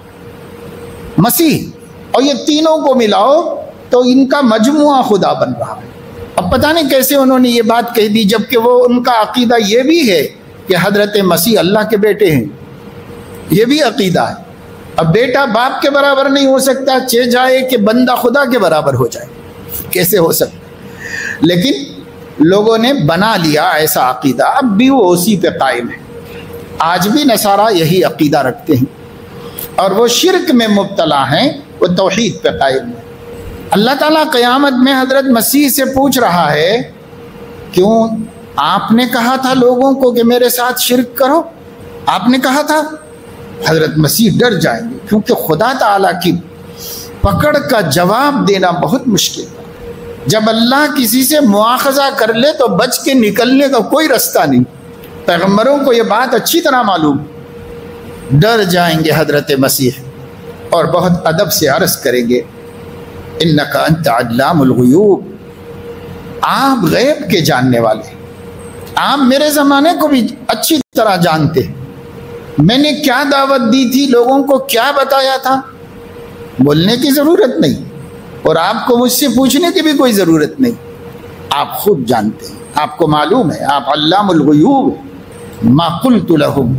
پارٹ مسیح، اور یہ تینوں کو ملاؤ تو ان کا مجموعہ خدا بن رہا ہے۔ اب پتہ نہیں کیسے انہوں نے یہ بات کہہ دی، جبکہ وہ ان کا عقیدہ یہ بھی ہے کہ حضرت مسیح اللہ کے بیٹے ہیں، یہ بھی عقیدہ ہے۔ اب بیٹا باپ کے برابر نہیں ہو سکتا، چہ جائے کہ بندہ خدا کے برابر ہو جائے، کیسے ہو سکتا؟ لیکن لوگوں نے بنا لیا ایسا عقیدہ، اب بھی وہ اسی پہ قائم ہے۔ آج بھی نصارہ یہی عقیدہ رکھتے ہیں، اور وہ شرک میں مبتلا ہیں، وہ توحید پہ قائم ہیں۔ اللہ تعالیٰ قیامت میں حضرت مسیح سے پوچھ رہا ہے، کیوں آپ نے کہا تھا لوگوں کو کہ میرے ساتھ شرک کرو؟ آپ نے کہا تھا؟ حضرت مسیح ڈر جائیں گے، کیونکہ خدا تعالیٰ کی پکڑ کا جواب دینا بہت مشکل ہے۔ جب اللہ کسی سے مواخذہ کر لے تو بچ کے نکلنے کا کوئی رستہ نہیں۔ پیغمبروں کو یہ بات اچھی طرح معلوم، ڈر جائیں گے حضرت مسیح، اور بہت ادب سے عرض کریں گے، انک انت علام الغیوب، آپ غیب کے جاننے والے ہیں۔ آپ میرے زمانے کو بھی اچھی طرح جانتے ہیں، میں نے کیا دعوت دی تھی، لوگوں کو کیا بتایا تھا، بولنے کی ضرورت نہیں، اور آپ کو مجھ سے پوچھنے کی بھی کوئی ضرورت نہیں، آپ خود جانتے ہیں، آپ کو معلوم ہے، آپ علام الغیوب۔ ما قلت لهم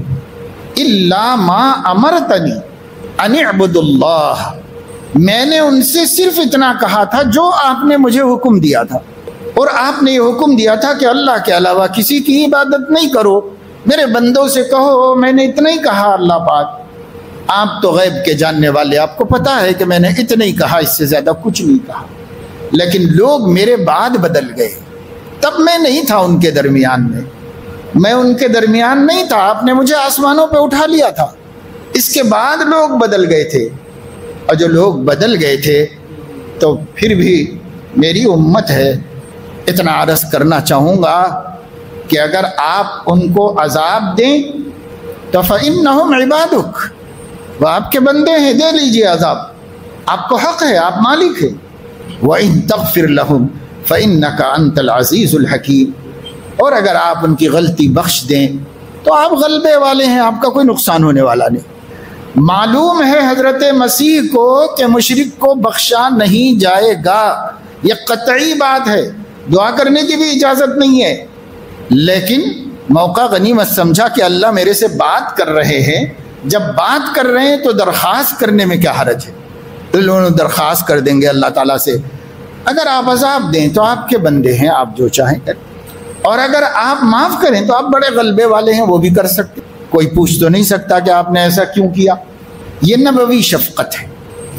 الا ما امرتنی ان اعبدوا اللہ، میں نے ان سے صرف اتنا کہا تھا جو آپ نے مجھے حکم دیا تھا، اور آپ نے یہ حکم دیا تھا کہ اللہ کے علاوہ کسی کی عبادت نہیں کرو، میرے بندوں سے کہو میں نے اتنا ہی کہا۔ اللہ پاک آپ تو غیب کے جاننے والے، آپ کو پتا ہے کہ میں نے اتنا ہی کہا، اس سے زیادہ کچھ نہیں کہا، لیکن لوگ میرے بعد بدل گئے، تب میں نہیں تھا ان کے درمیان میں ان کے درمیان نہیں تھا، آپ نے مجھے آسمانوں پہ اٹھا لیا تھا، اس کے بعد لوگ بدل گئے تھے، اور جو لوگ بدل گئے تھے تو پھر بھی میری امت ہے، اتنا عرض کرنا چاہوں گا کہ اگر آپ ان کو عذاب دیں تو فَإِنَّهُمْ عِبَادُكَ، وہ آپ کے بندے ہیں، دے لیجئے عذاب، آپ کو حق ہے، آپ مالک ہیں۔ وَإِن تَغْفِرْ لَهُمْ فَإِنَّكَ أَنْتَ الْعَزِيزُ الْحَكِيمُ، اور اگر آپ ان کی غلطی بخش دیں تو آپ غلبے والے ہیں، آپ کا کوئی نقصان ہونے والا نہیں۔ معلوم ہے حضرت مسیح کو کہ مشرک کو بخشا نہیں جائے گا، یہ قطعی بات ہے، دعا کرنے کی بھی اجازت نہیں ہے، لیکن موقع غنیمت سمجھا کہ اللہ میرے سے بات کر رہے ہیں، جب بات کر رہے ہیں تو درخواست کرنے میں کیا حرج ہے، تو لوگ درخواست کر دیں گے اللہ تعالیٰ سے، اگر آپ عذاب دیں تو آپ کے بندے ہیں، آپ جو چاہیں کریں، اور اگر آپ معاف کریں تو آپ بڑے غلبے والے ہیں، وہ بھی کر سکتے، کوئی پوچھ تو نہیں سکتا کہ آپ نے ایسا کیوں کیا۔ یہ نبوی شفقت ہے،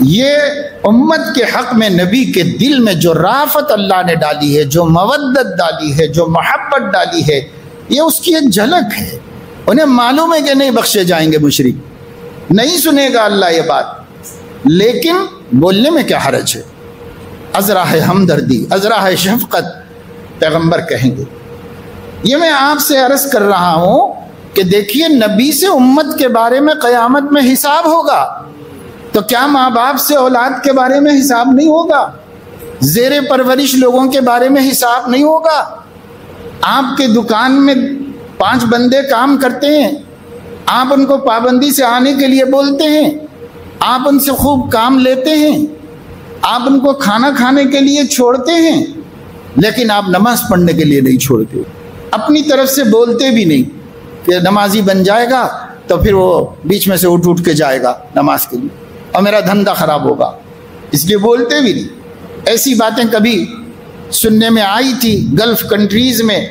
یہ امت کے حق میں نبی کے دل میں جو رافت اللہ نے ڈالی ہے، جو مودت ڈالی ہے، جو محبت ڈالی ہے، یہ اس کی ایک جھلک ہے۔ انہیں معلوم ہے کہ نہیں بخشے جائیں گے مشرک، نہیں سنے گا اللہ یہ بات، لیکن بولنے میں کیا حرج ہے، ازرا ہے ہمدردی، ازرا ہے شفقت، پیغمبر کہیں گے۔ یہ میں آپ سے عرض کر رہا ہوں کہ دیکھیے نبی سے امت کے بارے میں قیامت میں حساب ہوگا، تو کیا ماں باپ سے اولاد کے بارے میں حساب نہیں ہوگا، زیر پرورش لوگوں کے بارے میں حساب نہیں ہوگا؟ آپ کے دکان میں 5 بندے کام کرتے ہیں، آپ ان کو پابندی سے آنے کے لیے بولتے ہیں، آپ ان سے خوب کام لیتے ہیں، آپ ان کو کھانا کھانے کے لیے چھوڑتے ہیں، لیکن آپ نماز پڑھنے کے لیے نہیں چھوڑتے، اپنی طرف سے بولتے بھی نہیں کہ نمازی بن جائے گا تو پھر وہ بیچ میں سے اٹھ کے جائے گا نماز کے لیے اور میرا دھندا خراب ہوگا، اس لیے بولتے بھی نہیں۔ ایسی باتیں کبھی سننے میں آئی تھی گلف کنٹریز میں،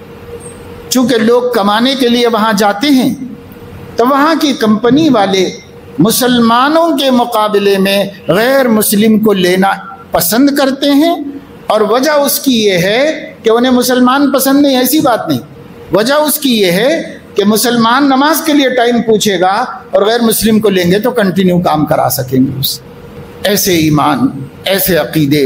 چونکہ لوگ کمانے کے لیے وہاں جاتے ہیں تو وہاں کی کمپنی والے مسلمانوں کے مقابلے میں غیر مسلم کو لینا پسند کرتے ہیں، اور وجہ اس کی یہ ہے کہ انہیں مسلمان پسند نہیں، ایسی بات نہیں، وجہ اس کی یہ ہے کہ مسلمان نماز کے لیے ٹائم پوچھے گا اور غیر مسلم کو لیں گے تو کنٹینیو کام کرا سکیں گے اس۔ ایسے ایمان، ایسے عقیدے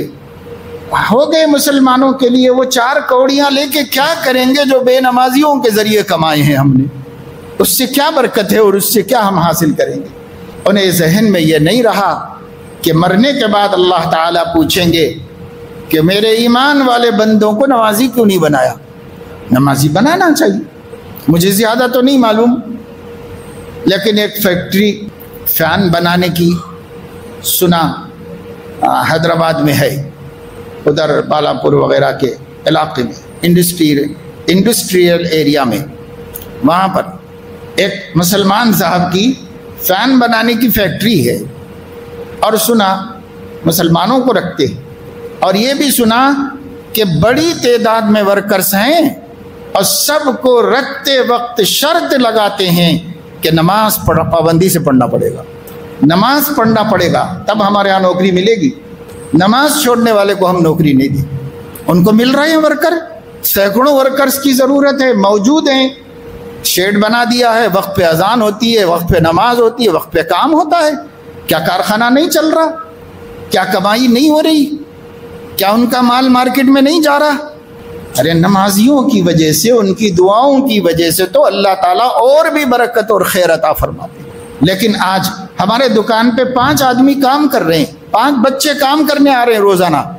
ہو گئے مسلمانوں کے لیے، وہ 4 کوڑیاں لے کے کیا کریں گے جو بے نمازیوں کے ذریعے کمائے ہیں ہم نے، اس سے کیا برکت ہے اور اس سے کیا ہم حاصل کریں گے؟ انہیں ذہن میں یہ نہیں رہا کہ مرنے کے بعد اللہ تعالیٰ پوچھیں گے کہ میرے ایمان والے بندوں کو نمازی کیوں نہیں بنایا؟ نمازی بنانا چاہیے، مجھے زیادہ تو نہیں معلوم، لیکن ایک فیکٹری فین بنانے کی سنا حیدرآباد میں ہے، ادھر بالاپور وغیرہ کے علاقے میں، انڈسٹریل ایریا میں، وہاں پر ایک مسلمان صاحب کی فین بنانے کی فیکٹری ہے، اور سنا مسلمانوں کو رکھتے ہیں، اور یہ بھی سنا کہ بڑی تعداد میں ورکرز ہیں اور سب کو رکھتے وقت شرط لگاتے ہیں کہ نماز پابندی سے پڑھنا پڑے گا، نماز پڑھنا پڑے گا تب ہمارے ہاں نوکری ملے گی، نماز چھوڑنے والے کو ہم نوکری نہیں دیں۔ ان کو مل رہے ہیں ورکر، سینکڑوں ورکرز کی ضرورت ہے، موجود ہیں، شیڈ بنا دیا ہے، وقت پہ اذان ہوتی ہے، وقت پہ نماز ہوتی ہے، وقت پہ کام ہوتا ہے۔ کیا کارخانہ نہیں چل رہا؟ کیا کمائی نہیں ہو رہی؟ کیا ان کا مال مارکیٹ میں نہیں جا رہا؟ ارے نمازیوں کی وجہ سے، ان کی دعاؤں کی وجہ سے تو اللہ تعالیٰ اور بھی برکت اور خیر عطا فرماتے ہیں۔ لیکن آج ہمارے دکان پہ 5 آدمی کام کر رہے ہیں، 5 بچے کام کرنے آ رہے ہیں روزانہ،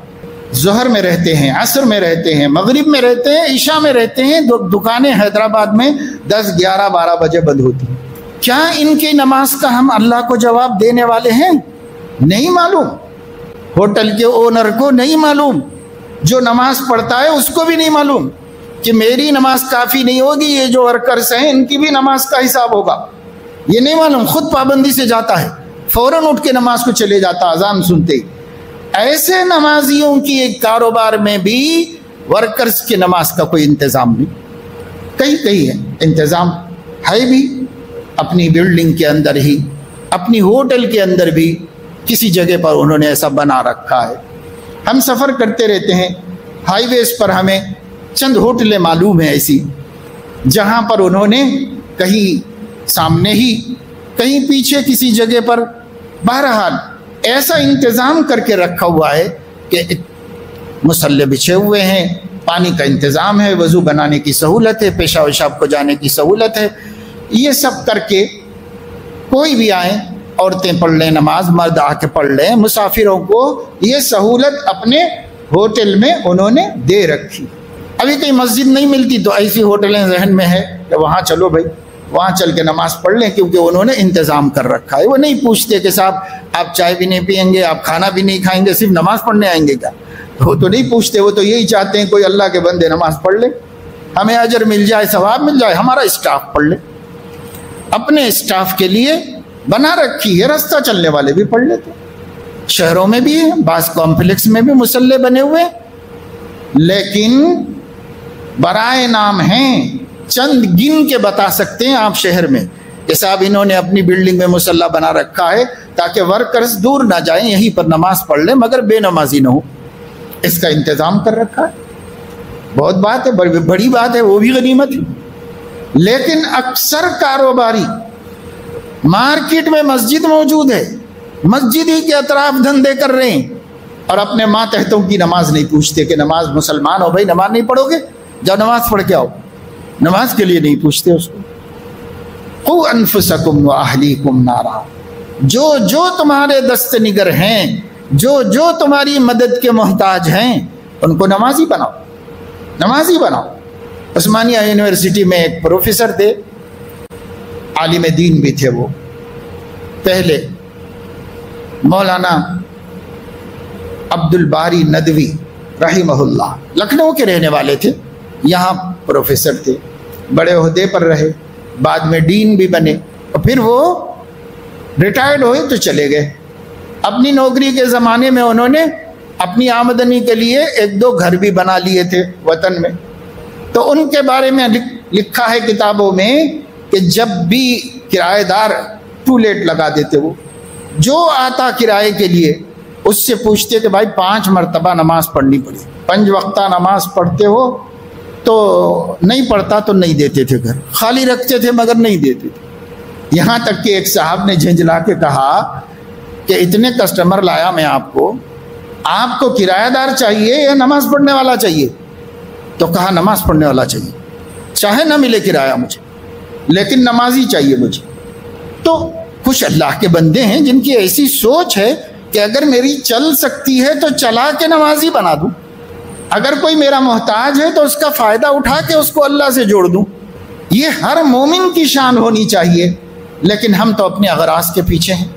ظہر میں رہتے ہیں، عصر میں رہتے ہیں، مغرب میں رہتے ہیں، عشاء میں رہتے ہیں، دکانیں حیدرآباد میں 10 11 12 بجے بند ہوتی ہیں۔ کیا ان کی نماز کا ہم اللہ کو جواب دینے والے ہیں؟ نہیں معلوم، ہوٹل کے اونر کو نہیں معلوم، جو نماز پڑھتا ہے اس کو بھی نہیں معلوم کہ میری نماز کافی نہیں ہوگی، یہ جو ورکرز ہیں ان کی بھی نماز کا حساب ہوگا، یہ نہیں معلوم۔ خود پابندی سے جاتا ہے، فوراً اٹھ کے نماز کو چلے جاتا اذان سنتے ہی۔ ایسے نمازیوں کی ایک کاروبار میں بھی ورکرز کی نماز کا کوئی انتظام نہیں، کہیں ہے انتظام ہے بھی، اپنی بلڈنگ کے اندر ہی، اپنی ہوٹل کے اندر بھی کسی جگہ پر انہوں نے ایسا بنا رکھا ہے۔ ہم سفر کرتے رہتے ہیں، ہائی ویز پر ہمیں چند ہوٹلیں معلوم ہیں ایسی جہاں پر انہوں نے کہیں سامنے ہی کہیں پیچھے کسی جگہ پر بہرحال ایسا انتظام کر کے رکھا ہوا ہے کہ مصلے بچھے ہوئے ہیں، پانی کا انتظام ہے، وضو بنانے کی سہولت ہے، پیشاب وشاب کو جانے کی سہولت ہے۔ یہ سب کر کے کوئی بھی آئیں، عورتیں پڑھ لیں نماز، مرد آ کے پڑھ لیں، مسافروں کو یہ سہولت اپنے ہوٹل میں انہوں نے دے رکھی۔ ابھی کہیں مسجد نہیں ملتی تو ایسی ہوٹلیں ذہن میں ہے کہ وہاں چلو بھائی، وہاں چل کے نماز پڑھ لیں، کیونکہ انہوں نے انتظام کر رکھا ہے۔ وہ نہیں پوچھتے کہ صاحب آپ چائے بھی نہیں پئیں گے، آپ کھانا بھی نہیں کھائیں گے، صرف نماز پڑھنے آئیں گے کیا؟ وہ تو نہیں پوچھتے، وہ تو یہی چاہتے ہیں کوئی اللہ کے بندے نماز پڑھ لے، ہمیں اجر مل جائے، ثواب مل جائے، ہمارا اسٹاف پڑھ لے۔ اپنے اسٹاف کے لیے بنا رکھی ہے، رستہ چلنے والے بھی پڑھ لیتے، شہروں میں بھی ہیں، بعض کمپلیکس میں بھی مصلے بنے ہوئے، لیکن برائے نام ہیں، چند گن کے بتا سکتے ہیں آپ شہر میں کہ صاحب انہوں نے اپنی بلڈنگ میں مصلی بنا رکھا ہے تاکہ ورکرز دور نہ جائیں، یہیں پر نماز پڑھ لیں مگر بے نمازی نہ ہو، اس کا انتظام کر رکھا ہے۔ بہت بات ہے، بڑی بات ہے، وہ بھی غنیمت ہے۔ لیکن اکثر کاروباری مارکیٹ میں مسجد موجود ہے، مسجد ہی کے اطراف دھندے کر رہے ہیں اور اپنے ماتحتوں کی نماز نہیں پوچھتے کہ نماز مسلمان ہو بھائی، نماز نہیں پڑھو گے، جاؤ نماز پڑھ کے آؤ، نماز کے لیے نہیں پوچھتے اس کو۔ قُوْ أَنفُسَكُمْ وَأَهْلِيكُمْ نَارًا، جو تمہارے دست نگر ہیں، جو تمہاری مدد کے محتاج ہیں، ان کو نمازی بناؤ، نمازی بناؤ۔ عثمانیہ یونیورسٹی میں ایک پروفیسر تھے، عالم دین بھی تھے، وہ پہلے مولانا عبد الباری ندوی رحمہ اللہ، لکھنؤ کے رہنے والے تھے، یہاں پروفیسر تھے، بڑے عہدے پر رہے، بعد میں ڈین بھی بنے، اور پھر وہ ریٹائرڈ ہوئے تو چلے گئے۔ اپنی نوکری کے زمانے میں انہوں نے اپنی آمدنی کے لیے 1-2 گھر بھی بنا لیے تھے وطن میں، تو ان کے بارے میں لکھا ہے کتابوں میں کہ جب بھی کرایہ دار ٹولیٹ لگا دیتے، وہ جو آتا کرائے کے لیے اس سے پوچھتے کہ بھائی 5 مرتبہ نماز پڑھنی پڑی، 5 وقتہ نماز پڑھتے ہو؟ تو نہیں پڑھتا تو نہیں دیتے تھے، گھر خالی رکھتے تھے مگر نہیں دیتے تھے۔ یہاں تک کہ ایک صاحب نے جھنجھلا کے کہا کہ اتنے کسٹمر لایا میں آپ کو کرایہ دار چاہیے یا نماز پڑھنے والا چاہیے؟ تو کہا نماز پڑھنے والا چاہیے، چاہے نہ ملے کرایہ مجھے، لیکن نمازی چاہیے مجھے۔ تو کچھ اللہ کے بندے ہیں جن کی ایسی سوچ ہے کہ اگر میری چل سکتی ہے تو چلا کے نمازی بنا دوں، اگر کوئی میرا محتاج ہے تو اس کا فائدہ اٹھا کے اس کو اللہ سے جوڑ دوں۔ یہ ہر مومن کی شان ہونی چاہیے، لیکن ہم تو اپنے اغراض کے پیچھے ہیں۔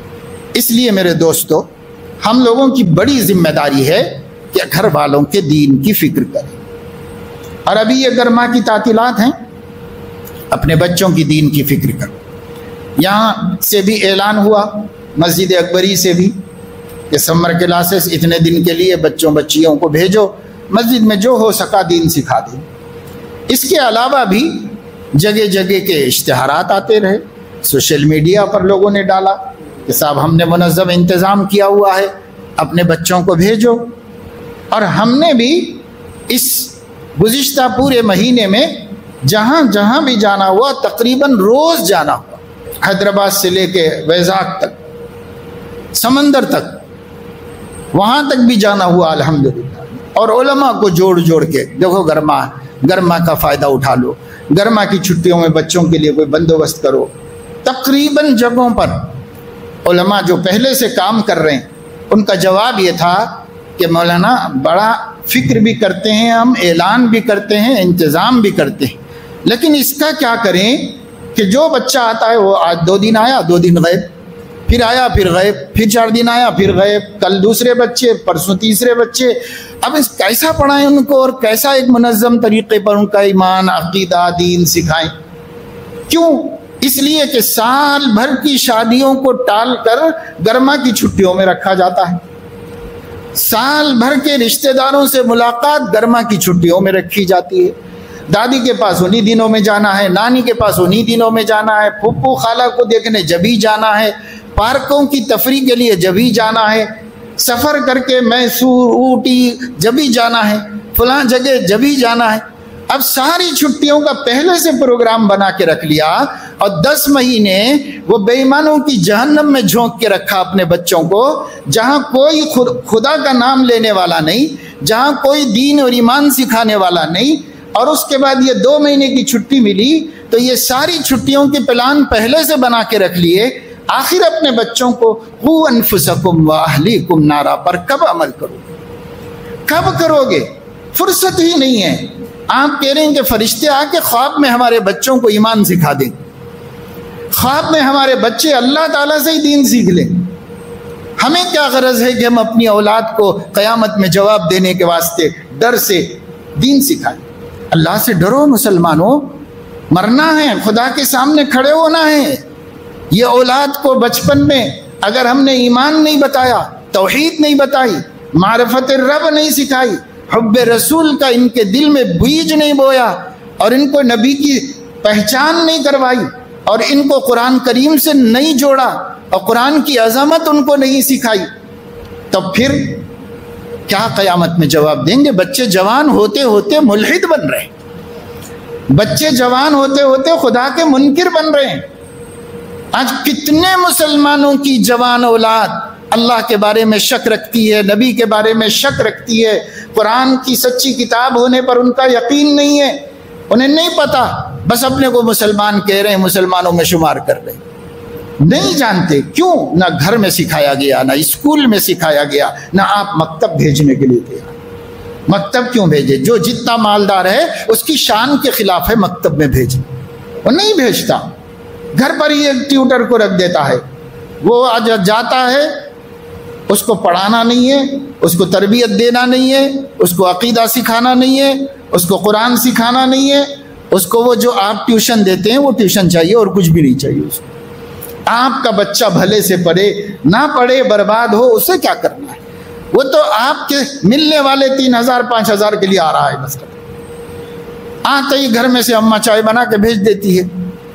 اس لیے میرے دوستو، ہم لوگوں کی بڑی ذمہ داری ہے کہ گھر والوں کے دین کی فکر کریں۔ اور ابھی یہ گرما کی تعطیلات ہیں، اپنے بچوں کی دین کی فکر کرو۔ یہاں سے بھی اعلان ہوا، مسجد اکبری سے بھی، کہ سمر کلاسز اتنے دن کے لیے بچوں بچیوں کو بھیجو، مسجد میں جو ہو سکا دین سکھا دیں۔ اس کے علاوہ بھی جگہ جگہ کے اشتہارات آتے رہے، سوشل میڈیا پر لوگوں نے ڈالا کہ صاحب ہم نے منظم انتظام کیا ہوا ہے، اپنے بچوں کو بھیجو۔ اور ہم نے بھی اس گزشتہ پورے مہینے میں جہاں جہاں بھی جانا ہوا، تقریباً روز جانا ہوا، حیدرآباد سے لے کے ویزاگ تک، سمندر تک، وہاں تک بھی جانا ہوا الحمدللہ۔ اور علماء کو جوڑ کے دیکھو، گرما کا فائدہ اٹھا لو، گرما کی چھٹیوں میں بچوں کے لیے کوئی بندوبست کرو۔ تقریباً جگہوں پر علماء جو پہلے سے کام کر رہے ہیں، ان کا جواب یہ تھا کہ مولانا بڑا فکر بھی کرتے ہیں ہم، اعلان بھی کرتے ہیں، انتظام بھی کرتے ہیں، لیکن اس کا کیا کریں کہ جو بچہ آتا ہے وہ آج 2 دن آیا 2 دن غائب، پھر آیا پھر غائب، پھر 4 دن آیا پھر غائب، کل دوسرے بچے، پرسوں تیسرے بچے. اب کیسا پڑھائیں ان کو اور کیسا ایک منظم طریقے پر ان کا ایمان، عقیدہ، دین سکھائیں؟ کیوں؟ اس لیے کہ سال بھر کی شادیوں کو ٹال کر گرما کی چھٹیوں میں رکھا جاتا ہے. سال بھر کے رشتہ داروں سے ملاقات گرما کی چھٹیوں میں رکھی جاتی ہے. دادی کے پاس انہی دنوں میں جانا ہے، نانی کے پاس انہی دنوں میں جانا ہے، پھپھو خالہ کو دیکھنے جبھی جانا ہے، پارکوں کی تفریح کے لیے جبھی جانا ہے، سفر کر کے میسور، اوٹی جبھی جانا ہے، فلاں جگہ جبھی جانا ہے. اب ساری چھٹیوں کا پہلے سے پروگرام بنا کے رکھ لیا اور 10 مہینے وہ بے ایمانوں کی جہنم میں جھونک کے رکھا اپنے بچوں کو، جہاں کوئی خدا کا نام لینے والا نہیں، جہاں کوئی دین اور ایمان سکھانے والا نہیں. اور اس کے بعد یہ 2 مہینے کی چھٹی ملی تو یہ ساری چھٹیوں کے پلان پہلے سے بنا کے رکھ لیے. آخر اپنے بچوں کو قُوا أَنفُسَكُمْ وَأَهْلِيكُمْ نَارًا پر کب عمل کرو گے؟ کب کرو گے؟ فرصت ہی نہیں ہے. آپ کہہ رہے ہیں کہ فرشتے آ کے خواب میں ہمارے بچوں کو ایمان سکھا دیں، خواب میں ہمارے بچے اللہ تعالیٰ سے ہی دین سیکھ لیں. ہمیں کیا غرض ہے کہ ہم اپنی اولاد کو قیامت میں جواب دینے کے واسطے ڈر سے دین سکھائیں؟ اللہ سے ڈرو مسلمانوں، مرنا ہے، خدا کے سامنے کھڑے ہونا ہے. یہ اولاد کو بچپن میں اگر ہم نے ایمان نہیں بتایا، توحید نہیں بتائی، معرفت رب نہیں سکھائی، حب رسول کا ان کے دل میں بیج نہیں بویا، اور ان کو نبی کی پہچان نہیں کروائی، اور ان کو قرآن کریم سے نہیں جوڑا، اور قرآن کی عظمت ان کو نہیں سکھائی، تب پھر کیا قیامت میں جواب دیں گے؟ بچے جوان ہوتے ہوتے ملحد بن رہے ہیں، بچے جوان ہوتے ہوتے خدا کے منکر بن رہے ہیں. آج کتنے مسلمانوں کی جوان اولاد اللہ کے بارے میں شک رکھتی ہے، نبی کے بارے میں شک رکھتی ہے، قرآن کی سچی کتاب ہونے پر ان کا یقین نہیں ہے، انہیں نہیں پتا، بس اپنے کو مسلمان کہہ رہے ہیں، مسلمانوں میں شمار کر رہے ہیں. نہیں جانتے کیوں؟ نہ گھر میں سکھایا گیا، نہ اسکول میں سکھایا گیا، نہ آپ مکتب بھیجنے کے لیے تیار. مکتب کیوں بھیجے؟ جو جتنا مالدار ہے اس کی شان کے خلاف ہے مکتب میں بھیجیں. وہ نہیں بھیجتا، گھر پر ہی ایک ٹیوٹر کو رکھ دیتا ہے، وہ آج جاتا ہے، اس کو پڑھانا نہیں ہے، اس کو تربیت دینا نہیں ہے، اس کو عقیدہ سکھانا نہیں ہے، اس کو قرآن سکھانا نہیں ہے، اس کو وہ جو آپ ٹیوشن دیتے ہیں وہ ٹیوشن چاہیے اور کچھ بھی نہیں چاہیے اس کو. آپ کا بچہ بھلے سے پڑھے نہ پڑھے برباد ہو، اسے کیا کرنا ہے؟ وہ تو آپ کے ملنے والے 3000 5000 کے لیے آ رہا ہے. بس آتے ہی گھر میں سے اماں چائے بنا کے بھیج دیتی ہے،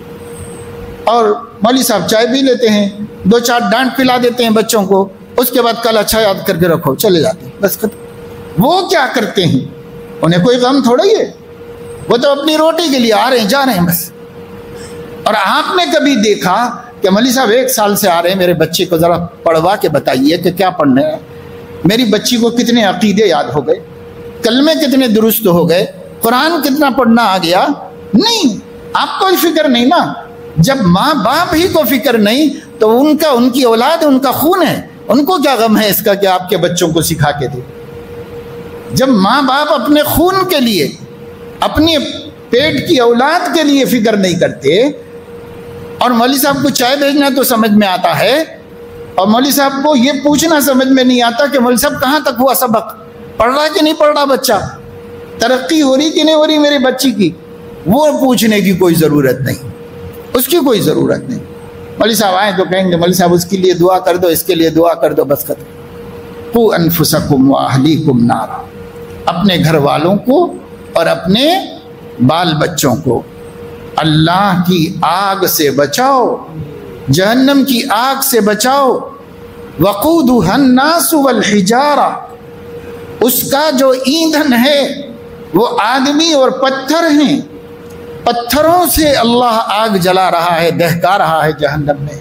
اور مولوی صاحب چائے پی لیتے ہیں، 2-4 ڈانٹ پلا دیتے ہیں بچوں کو، اس کے بعد کل اچھا یاد کر کے رکھو، چلے جاتے ہیں. بس وہ کیا کرتے ہیں؟ انہیں کوئی غم تھوڑا ہی ہے، وہ تو اپنی روٹی کے لیے آ رہے ہیں، جا رہے ہیں بس. اور آپ نے کبھی دیکھا کہ مولوی صاحب 1 سال سے آ رہے ہیں، میرے بچے کو ذرا پڑھوا کے بتائیے کہ کیا پڑھنا ہے، میری بچی کو کتنے عقیدے یاد ہو گئے، کلمے کتنے درست ہو گئے، قرآن کتنا پڑھنا آ گیا؟ نہیں، آپ کو فکر نہیں نا. جب ماں باپ ہی کو فکر نہیں تو ان کی اولاد ان کا خون ہے، ان کو کیا غم ہے اس کا کہ آپ کے بچوں کو سکھا کے دے. جب ماں باپ اپنے خون کے لیے، اپنی پیٹ کی اولاد کے لیے فکر نہیں کرتے، اور مولوی صاحب کو چائے بھیجنا تو سمجھ میں آتا ہے، اور مولوی صاحب کو یہ پوچھنا سمجھ میں نہیں آتا کہ مولوی صاحب کہاں تک ہوا سبق، پڑھ رہا کہ نہیں پڑھ رہا بچہ، ترقی ہو رہی کہ نہیں ہو رہی میری بچی کی، وہ پوچھنے کی کوئی ضرورت نہیں، اس کی کوئی ضرورت نہیں. مولوی صاحب آئیں تو کہیں گے مولوی صاحب اس کے لیے دعا کر دو، اس کے لیے دعا کر دو، بس ختم. قُوا أَنفُسَكُمْ وَأَهْلِيكُمْ نَارًا، اپنے گھر والوں کو اور اپنے بال بچوں کو اللہ کی آگ سے بچاؤ، جہنم کی آگ سے بچاؤ. وَقُودُهَا النَّاسُ وَالْحِجَارَةُ، اس کا جو ایندھن ہے وہ آدمی اور پتھر ہیں، پتھروں سے اللہ آگ جلا رہا ہے، دہکا رہا ہے جہنم میں،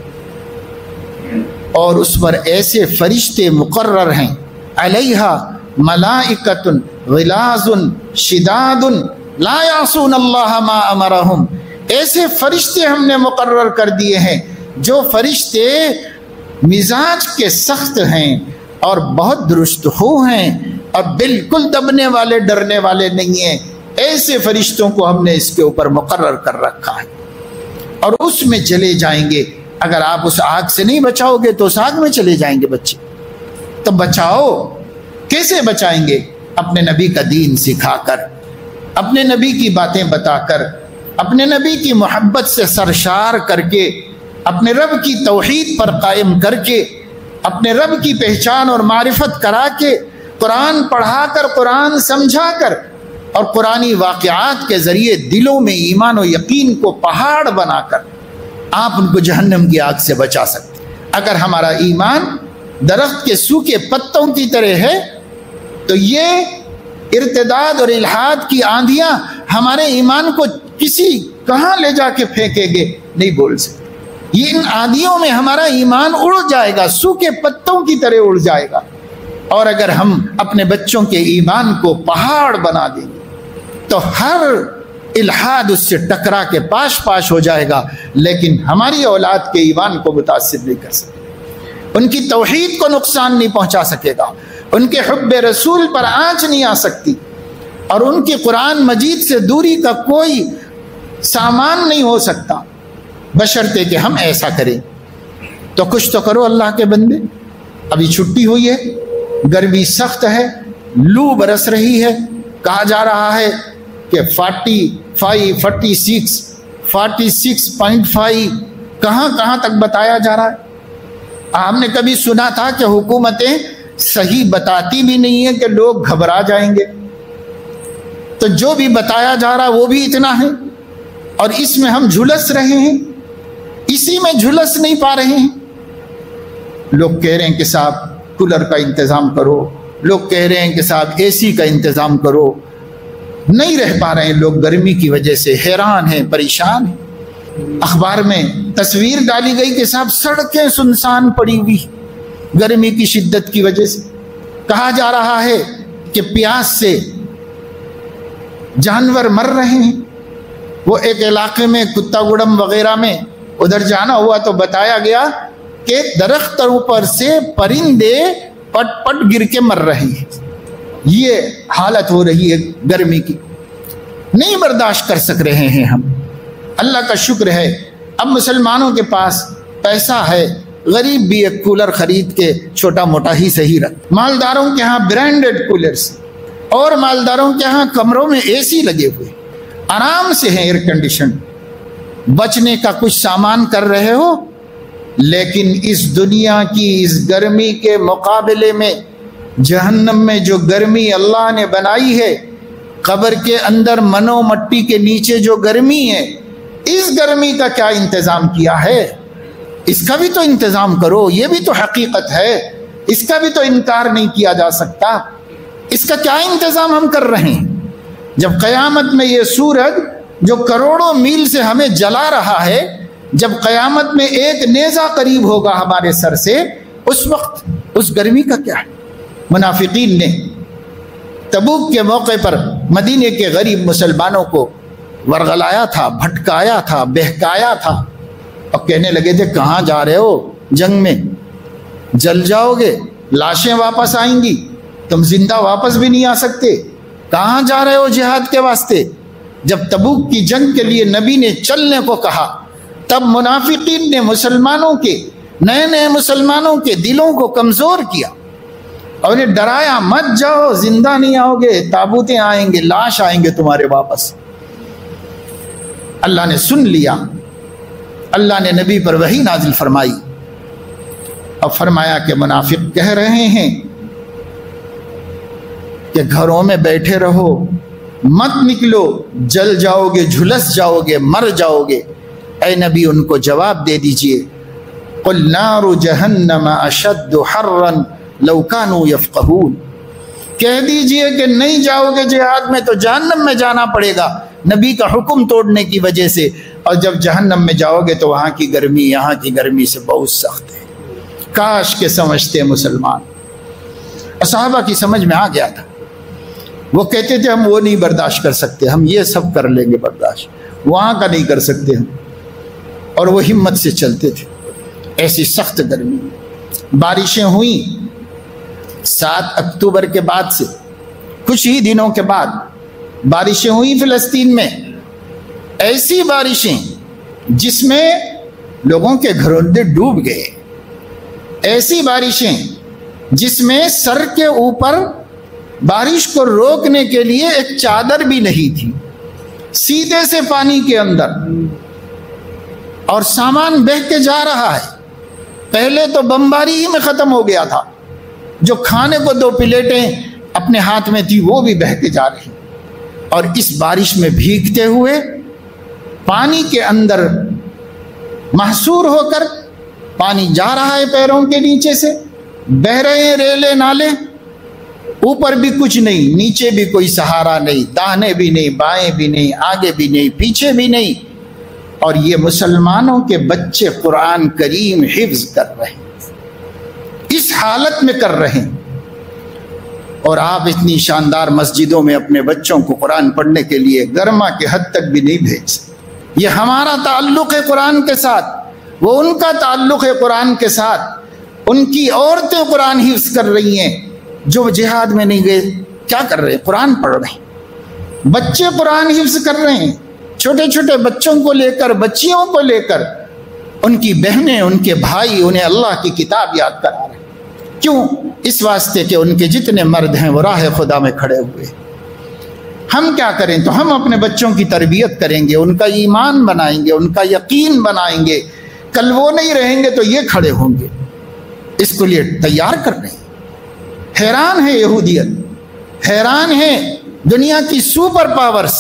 اور اس پر ایسے فرشتے مقرر ہیں، علیہا ملائکۃ غلاظ شداد لا یعصون اللہ ما امرہم، ایسے فرشتے ہم نے مقرر کر دیے ہیں جو فرشتے مزاج کے سخت ہیں، اور بہت درست خو ہیں اور بالکل دبنے والے ڈرنے والے نہیں ہیں. ایسے فرشتوں کو ہم نے اس کے اوپر مقرر کر رکھا ہے اور اس میں چلے جائیں گے. اگر آپ اس آگ سے نہیں بچاؤ گے تو اس آگ میں چلے جائیں گے بچے. تو بچاؤ کیسے بچائیں گے؟ اپنے نبی کا دین سکھا کر، اپنے نبی کی باتیں بتا کر، اپنے نبی کی محبت سے سرشار کر کے، اپنے رب کی توحید پر قائم کر کے، اپنے رب کی پہچان اور معرفت کرا کے، قرآن پڑھا کر، قرآن سمجھا کر اور قرآنی واقعات کے ذریعے دلوں میں ایمان و یقین کو پہاڑ بنا کر آپ ان کو جہنم کی آگ سے بچا سکتے. اگر ہمارا ایمان درخت کے سوکھے پتوں کی طرح ہے تو یہ ارتداد اور الحاد کی آندھیاں ہمارے ایمان کو کہاں لے جا کے پھینکیں گے نہیں بول سکتے. یہ ان آندھیوں میں ہمارا ایمان اڑ جائے گا، سوکھے پتوں کی طرح اڑ جائے گا. اور اگر ہم اپنے بچوں کے ایمان کو پہاڑ بنا دیں گے تو ہر الحاد اس سے ٹکرا کے پاش ہو جائے گا، لیکن ہماری اولاد کے ایمان کو متاثر نہیں کر سکے، ان کی توحید کو نقصان نہیں پہنچا سکے گا، ان کے حب رسول پر آنچ نہیں آ سکتی، اور ان کی قرآن مجید سے دوری کا کوئی سامان نہیں ہو سکتا، بشرطے کہ ہم ایسا کریں. تو کچھ تو کرو اللہ کے بندے. ابھی چھٹی ہوئی ہے، گرمی سخت ہے، لو برس رہی ہے، کہا جا رہا ہے کہ 46.5 کہاں تک بتایا جا رہا ہے. ہم نے کبھی سنا تھا کہ حکومتیں صحیح بتاتی بھی نہیں ہے کہ لوگ گھبرا جائیں گے. تو جو بھی بتایا جا رہا وہ بھی اتنا ہے، اور اس میں ہم جھلس رہے ہیں، اسی میں جھلس نہیں پا رہے ہیں. لوگ کہہ رہے ہیں کہ صاحب کولر کا انتظام کرو، لوگ کہہ رہے ہیں کہ صاحب اے سی کا انتظام کرو. نہیں رہ پا رہے ہیں لوگ، گرمی کی وجہ سے حیران ہیں، پریشان ہیں. اخبار میں تصویر ڈالی گئی کہ صاحب سڑکیں سنسان پڑی ہوئی گرمی کی شدت کی وجہ سے. کہا جا رہا ہے کہ پیاس سے جانور مر رہے ہیں. وہ ایک علاقے میں کتا گڑم وغیرہ میں ادھر جانا ہوا تو بتایا گیا کہ درختوں پر سے پرندے پٹ پٹ گر کے مر رہے ہیں. یہ حالت ہو رہی ہے گرمی کی، نہیں برداشت کر سک رہے ہیں ہم. اللہ کا شکر ہے اب مسلمانوں کے پاس پیسہ ہے، غریب بھی ایک کولر خرید کے چھوٹا موٹا ہی صحیح رکھ. مالداروں کے ہاں برانڈڈ کولرز، اور مالداروں کے ہاں کمروں میں اے سی لگے ہوئے، آرام سے ہیں، ایئر کنڈیشن. بچنے کا کچھ سامان کر رہے ہو، لیکن اس دنیا کی اس گرمی کے مقابلے میں جہنم میں جو گرمی اللہ نے بنائی ہے، قبر کے اندر منو مٹی کے نیچے جو گرمی ہے، اس گرمی کا کیا انتظام کیا ہے؟ اس کا بھی تو انتظام کرو. یہ بھی تو حقیقت ہے، اس کا بھی تو انکار نہیں کیا جا سکتا. اس کا کیا انتظام ہم کر رہے ہیں؟ جب قیامت میں یہ سورج جو کروڑوں میل سے ہمیں جلا رہا ہے، جب قیامت میں ایک نیزہ قریب ہوگا ہمارے سر سے، اس وقت اس گرمی کا کیا ہے؟ منافقین نے تبوک کے موقع پر مدینے کے غریب مسلمانوں کو ورغلایا تھا، بھٹکایا تھا، بہکایا تھا، اور کہنے لگے تھے کہاں جا رہے ہو؟ جنگ میں جل جاؤ گے، لاشیں واپس آئیں گی، تم زندہ واپس بھی نہیں آ سکتے. کہاں جا رہے ہو جہاد کے واسطے؟ جب تبوک کی جنگ کے لیے نبی نے چلنے کو کہا، تب منافقین نے مسلمانوں کے نئے مسلمانوں کے دلوں کو کمزور کیا اور انہیں ڈرایا، مت جاؤ، زندہ نہیں آؤ گے، تابوتیں آئیں گے، لاش آئیں گے تمہارے واپس. اللہ نے سن لیا، اللہ نے نبی پر وحی نازل فرمائی اور فرمایا کہ منافق کہہ رہے ہیں کہ گھروں میں بیٹھے رہو، مت نکلو، جل جاؤ گے، جھلس جاؤ گے، مر جاؤ گے. اے نبی ان کو جواب دے دیجئے، قل نار جہنم اشد حرا لو كانوا يفقهون. کہہ دیجئے کہ نہیں جاؤ گے جہاد میں تو جہنم میں جانا پڑے گا نبی کا حکم توڑنے کی وجہ سے، اور جب جہنم میں جاؤ گے تو وہاں کی گرمی یہاں کی گرمی سے بہت سخت ہے. کاش کے سمجھتے مسلمان. صحابہ کی سمجھ میں آ گیا تھا. وہ کہتے تھے ہم وہ نہیں برداشت کر سکتے، ہم یہ سب کر لیں گے برداشت، وہاں کا نہیں کر سکتے ہم. اور وہ ہمت سے چلتے تھے. ایسی سخت گرمی، بارشیں ہوئیں 7 اکتوبر کے بعد سے کچھ ہی دنوں کے بعد بارشیں ہوئی فلسطین میں، ایسی بارشیں جس میں لوگوں کے گھروندے ڈوب گئے، ایسی بارشیں جس میں سر کے اوپر بارش کو روکنے کے لیے ایک چادر بھی نہیں تھی، سیدھے سے پانی کے اندر، اور سامان بہہ کے جا رہا ہے۔ پہلے تو بمباری ہی میں ختم ہو گیا تھا، جو کھانے کو 2 پلیٹیں اپنے ہاتھ میں تھی وہ بھی بہہ کے جا رہی، اور اس بارش میں بھیگتے ہوئے پانی کے اندر محصور ہو کر پانی جا رہا ہے پیروں کے نیچے سے، بہہ رہے ہیں ریلے نالے، اوپر بھی کچھ نہیں، نیچے بھی کوئی سہارا نہیں، داہنے بھی نہیں، بائیں بھی نہیں، آگے بھی نہیں، پیچھے بھی نہیں، اور یہ مسلمانوں کے بچے قرآن کریم حفظ کر رہے ہیں، اس حالت میں کر رہے ہیں، اور آپ اتنی شاندار مسجدوں میں اپنے بچوں کو قرآن پڑھنے کے لیے گرما کے حد تک بھی نہیں بھیج سکتے۔ یہ ہمارا تعلق ہے قرآن کے ساتھ، وہ ان کا تعلق ہے قرآن کے ساتھ۔ ان کی عورتیں قرآن حفظ کر رہی ہیں، جو جہاد میں نہیں گئے کیا کر رہے ہیں؟ قرآن پڑھ رہے ہیں۔ بچے قرآن حفظ کر رہے ہیں، چھوٹے چھوٹے بچوں کو لے کر، بچیوں کو لے کر، ان کی بہنیں، ان کے بھائی انہیں اللہ کی کتاب یاد کرا رہے ہیں۔ کیوں؟ اس واسطے کہ ان کے جتنے مرد ہیں وہ راہ خدا میں کھڑے ہوئے۔ ہم کیا کریں؟ تو ہم اپنے بچوں کی تربیت کریں گے، ان کا ایمان بنائیں گے، ان کا یقین بنائیں گے۔ کل وہ نہیں رہیں گے تو یہ کھڑے ہوں گے، اس کو لیے تیار کر رہے ہیں۔ حیران ہے یہودیت، حیران ہے دنیا کی سپر پاورز،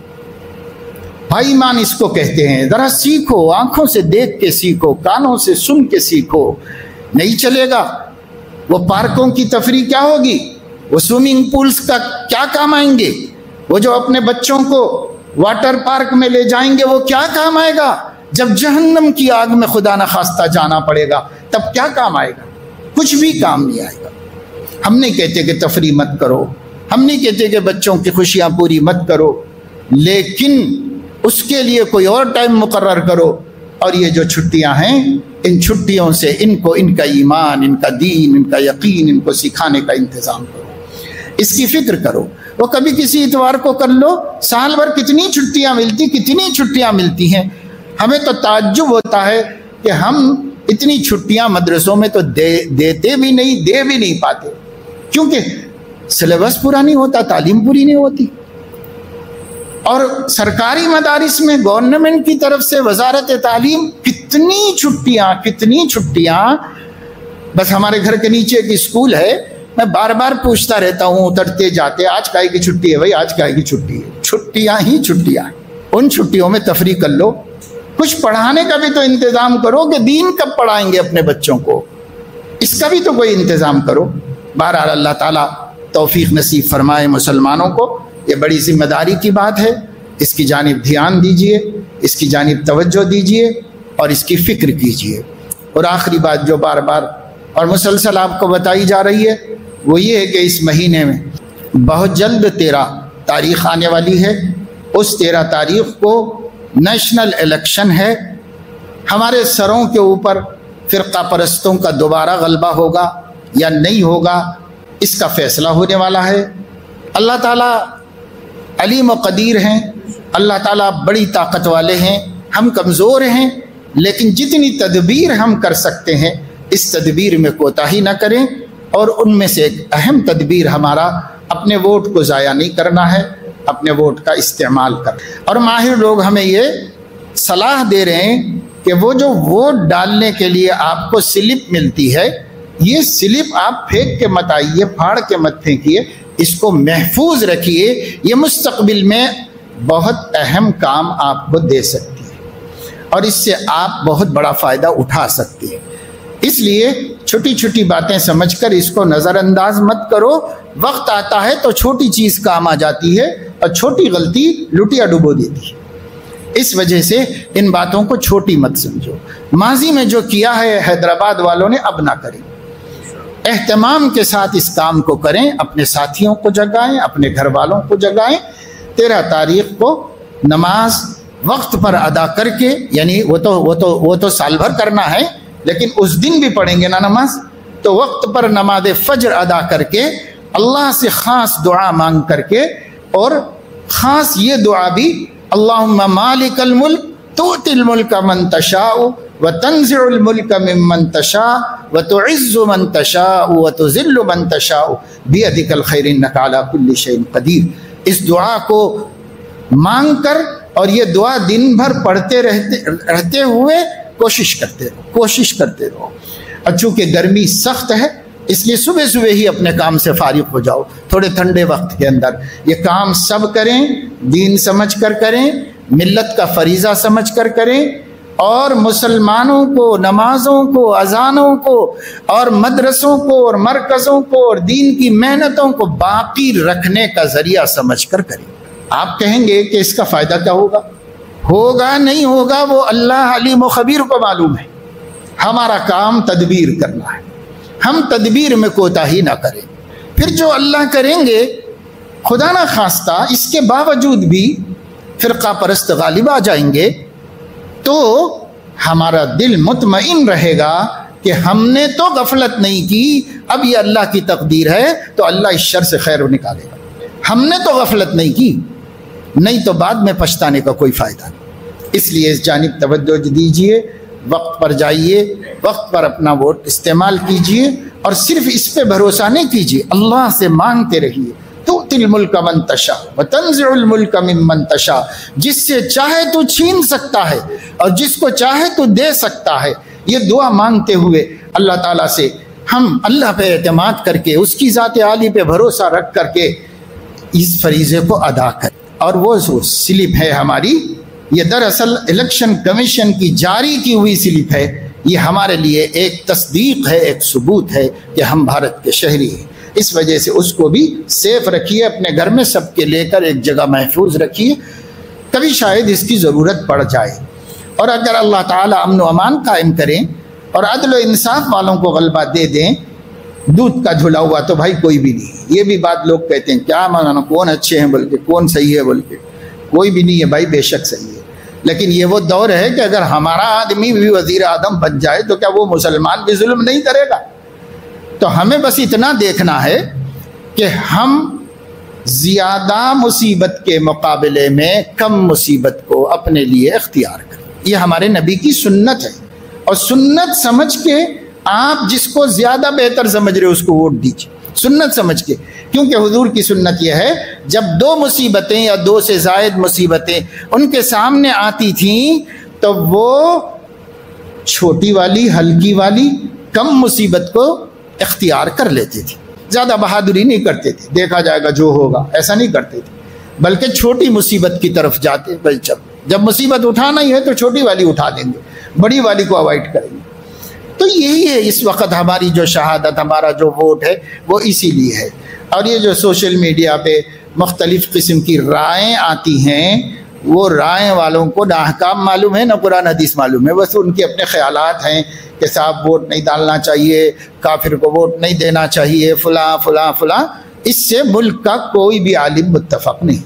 بھائی ایمان اس کو کہتے ہیں۔ ذرا سیکھو، آنکھوں سے دیکھ کے سیکھو، کانوں سے سن کے سیکھو، نہیں چلے گا۔ وہ پارکوں کی تفریح کیا ہوگی؟ وہ سوئمنگ پولز کا کیا کام آئیں گے؟ وہ جو اپنے بچوں کو واٹر پارک میں لے جائیں گے وہ کیا کام آئے گا؟ جب جہنم کی آگ میں خدا نخواستہ جانا پڑے گا تب کیا کام آئے گا؟ کچھ بھی کام نہیں آئے گا۔ ہم نہیں کہتے کہ تفریح مت کرو، ہم نہیں کہتے کہ بچوں کی خوشیاں پوری مت کرو، لیکن اس کے لیے کوئی اور ٹائم مقرر کرو، اور یہ جو چھٹیاں ہیں ان چھٹیوں سے ان کو ان کا ایمان، ان کا دین، ان کا یقین ان کو سکھانے کا انتظام کرو، اس کی فکر کرو۔ وہ کبھی کسی اتوار کو کر لو، سال بھر کتنی چھٹیاں ملتی ہیں۔ ہمیں تو تعجب ہوتا ہے کہ ہم اتنی چھٹیاں مدرسوں میں تو دیتے بھی نہیں، دے بھی نہیں پاتے، کیونکہ سلیبس پورا نہیں ہوتا، تعلیم پوری نہیں ہوتی۔ اور سرکاری مدارس میں گورنمنٹ کی طرف سے وزارت تعلیم کتنی چھٹیاں۔ بس ہمارے گھر کے نیچے ایک اسکول ہے، میں بار بار پوچھتا رہتا ہوں اترتے جاتے، آج کائے کی چھٹی ہے بھائی، آج کائے کی چھٹی ہے؟ چھٹیاں ہی چھٹیاں۔ ان چھٹیوں میں تفریح کر لو، کچھ پڑھانے کا بھی تو انتظام کرو کہ دین کب پڑھائیں گے اپنے بچوں کو، اس کا بھی تو کوئی انتظام کرو۔ بہرحال اللہ تعالیٰ توفیق نصیب فرمائے مسلمانوں کو۔ یہ بڑی ذمہ داری کی بات ہے، اس کی جانب دھیان دیجئے، اس کی جانب توجہ دیجئے اور اس کی فکر کیجئے۔ اور آخری بات جو بار بار اور مسلسل آپ کو بتائی جا رہی ہے وہ یہ ہے کہ اس مہینے میں بہت جلد 13 تاریخ آنے والی ہے۔ اس 13 تاریخ کو نیشنل الیکشن ہے۔ ہمارے سروں کے اوپر فرقہ پرستوں کا دوبارہ غلبہ ہوگا یا نہیں ہوگا، اس کا فیصلہ ہونے والا ہے۔ اللہ تعالیٰ علیم و قدیر ہیں، اللہ تعالیٰ بڑی طاقت والے ہیں، ہم کمزور ہیں، لیکن جتنی تدبیر ہم کر سکتے ہیں اس تدبیر میں کوتاہی نہ کریں، اور ان میں سے ایک اہم تدبیر ہمارا اپنے ووٹ کو ضائع نہیں کرنا ہے، اپنے ووٹ کا استعمال کر۔ اور ماہر لوگ ہمیں یہ صلاح دے رہے ہیں کہ وہ جو ووٹ ڈالنے کے لیے آپ کو سلپ ملتی ہے، یہ سلپ آپ پھینک کے مت آئیے، پھاڑ کے مت پھینکیے، اس کو محفوظ رکھیے، یہ مستقبل میں بہت اہم کام آپ کو دے سکتی ہے اور اس سے آپ بہت بڑا فائدہ اٹھا سکتے ہیں۔ اس لیے چھوٹی چھوٹی باتیں سمجھ کر اس کو نظر انداز مت کرو۔ وقت آتا ہے تو چھوٹی چیز کام آ جاتی ہے اور چھوٹی غلطی لٹیا ڈبو دیتی ہے۔ اس وجہ سے ان باتوں کو چھوٹی مت سمجھو۔ ماضی میں جو کیا ہے حیدرآباد والوں نے اب نہ کریں، اہتمام کے ساتھ اس کام کو کریں، اپنے ساتھیوں کو جگائیں، اپنے گھر والوں کو جگائیں۔ 13 تاریخ کو نماز وقت پر ادا کر کے، یعنی وہ تو سال بھر کرنا ہے، لیکن اس دن بھی پڑھیں گے نا نماز، تو وقت پر نماز فجر ادا کر کے اللہ سے خاص دعا مانگ کر کے، اور خاص یہ دعا بھی اللہم مالک الملک تؤتی الملک من تشاء وتنزع الملک ممن تشاء وتعز من تشاء وتذل من تشاء بیدک الخیر انک علی کل شیء قدیر. اس دعا کو مانگ کر اور یہ دعا دن بھر پڑھتے رہتے ہوئے کوشش کرتے رہو. اور چونکہ گرمی سخت ہے اس لیے صبح صبح ہی اپنے کام سے فارغ ہو جاؤ، تھوڑے ٹھنڈے وقت کے اندر. یہ کام سب کریں، دین سمجھ کر کریں، ملت کا فریضہ سمجھ کر کریں، اور مسلمانوں کو نمازوں کو، اذانوں کو، اور مدرسوں کو، اور مرکزوں کو، اور دین کی محنتوں کو باقی رکھنے کا ذریعہ سمجھ کر کریں. آپ کہیں گے کہ اس کا فائدہ کیا ہوگا نہیں ہوگا وہ اللہ علیم و خبیر کو معلوم ہے. ہمارا کام تدبیر کرنا ہے، ہم تدبیر میں کوتاہی نہ کریں. پھر جو اللہ کریں گے خدا نہ خواستہ اس کے باوجود بھی فرقہ پرست غالب آ جائیں گے تو ہمارا دل مطمئن رہے گا کہ ہم نے تو غفلت نہیں کی، اب یہ اللہ کی تقدیر ہے تو اللہ اس شر سے خیر نکالے گا. ہم نے تو غفلت نہیں کی، نہیں تو بعد میں پچھتانے کا کوئی فائدہ نہیں. اس لیے اس جانب توجہ دیجیے، وقت پر جائیے، وقت پر اپنا ووٹ استعمال کیجیے، اور صرف اس پہ بھروسہ نہیں کیجیے، اللہ سے مانگتے رہیے. تؤتی الملک من تشاء وتنزع الملک ممن تشاء. جس سے چاہے تو چھین سکتا ہے اور جس کو چاہے تو دے سکتا ہے. یہ دعا مانگتے ہوئے اللہ تعالیٰ سے ہم اللہ پہ اعتماد کر کے، اس کی ذات عالی پہ بھروسہ رکھ کر کے اس فریضے کو ادا کریں. اور وہ سلپ ہے ہماری، یہ دراصل الیکشن کمیشن کی جاری کی ہوئی سلپ ہے. یہ ہمارے لیے ایک تصدیق ہے، ایک ثبوت ہے کہ ہم بھارت کے شہری ہیں. اس وجہ سے اس کو بھی سیف رکھیے، اپنے گھر میں سب کے لے کر ایک جگہ محفوظ رکھیے، کبھی شاید اس کی ضرورت پڑ جائے. اور اگر اللہ تعالیٰ امن و امان قائم کریں اور عدل و انصاف والوں کو غلبہ دے دیں، دودھ کا دھلا ہوا تو بھائی کوئی بھی نہیں. یہ بھی بات لوگ کہتے ہیں کیا مانا کون اچھے ہیں بلکہ کون صحیح ہے بلکہ کوئی بھی نہیں ہے. بھائی بے شک صحیح ہے، لیکن یہ وہ دور ہے کہ اگر ہمارا آدمی بھی وزیر اعظم بن جائے تو کیا وہ مسلمان بھی ظلم نہیں کرے گا؟ تو ہمیں بس اتنا دیکھنا ہے کہ ہم زیادہ مصیبت کے مقابلے میں کم مصیبت کو اپنے لیے اختیار کریں. یہ ہمارے نبی کی سنت ہے، اور سنت سمجھ کے آپ جس کو زیادہ بہتر سمجھ رہے اس کو ووٹ دیجیے، سنت سمجھ کے. کیونکہ حضور کی سنت یہ ہے جب دو مصیبتیں یا دو سے زائد مصیبتیں ان کے سامنے آتی تھیں تو وہ چھوٹی والی، ہلکی والی، کم مصیبت کو اختیار کر لیتے تھے. زیادہ بہادری نہیں کرتے تھے، دیکھا جائے گا جو ہوگا، ایسا نہیں کرتے تھے، بلکہ چھوٹی مصیبت کی طرف جاتے. جب مصیبت اٹھانا ہی ہے تو چھوٹی والی اٹھا دیں گے، بڑی والی کو اوائڈ کریں گے. تو یہی ہے اس وقت ہماری جو شہادت، ہمارا جو ووٹ ہے وہ اسی لیے ہے. اور یہ جو سوشل میڈیا پہ مختلف قسم کی رائیں آتی ہیں، وہ رائے والوں کو نہ احکام معلوم ہے نہ قرآن حدیث معلوم ہے. بس ان کے اپنے خیالات ہیں کہ صاحب ووٹ نہیں ڈالنا چاہیے، کافر کو ووٹ نہیں دینا چاہیے، فلاں فلاں فلاں. اس سے ملک کا کوئی بھی عالم متفق نہیں.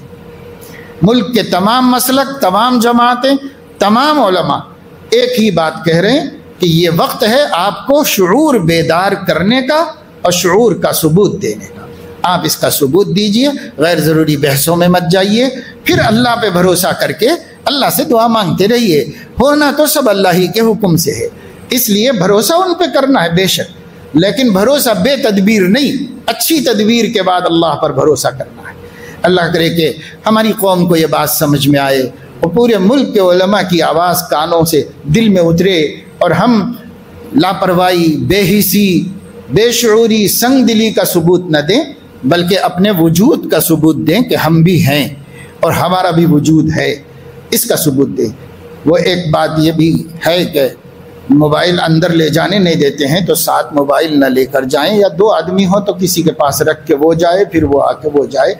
ملک کے تمام مسلک، تمام جماعتیں، تمام علماء ایک ہی بات کہہ رہے ہیں کہ یہ وقت ہے آپ کو شعور بیدار کرنے کا اور شعور کا ثبوت دینے کا. آپ اس کا ثبوت دیجئے، غیر ضروری بحثوں میں مت جائیے، پھر اللہ پہ بھروسہ کر کے اللہ سے دعا مانگتے رہیے. ہونا تو سب اللہ ہی کے حکم سے ہے، اس لیے بھروسہ ان پہ کرنا ہے بے شک، لیکن بھروسہ بے تدبیر نہیں، اچھی تدبیر کے بعد اللہ پر بھروسہ کرنا ہے. اللہ کرے کہ ہماری قوم کو یہ بات سمجھ میں آئے اور پورے ملک کے علماء کی آواز کانوں سے دل میں اترے، اور ہم لاپرواہی، بے حسی، بے شعوری، سنگ دلی کا ثبوت نہ دیں، بلکہ اپنے وجود کا ثبوت دیں کہ ہم بھی ہیں اور ہمارا بھی وجود ہے، اس کا ثبوت دیں. وہ ایک بات یہ بھی ہے کہ موبائل اندر لے جانے نہیں دیتے ہیں، تو ساتھ موبائل نہ لے کر جائیں، یا دو آدمی ہوں تو کسی کے پاس رکھ کے وہ جائے، پھر وہ آ کے وہ جائے.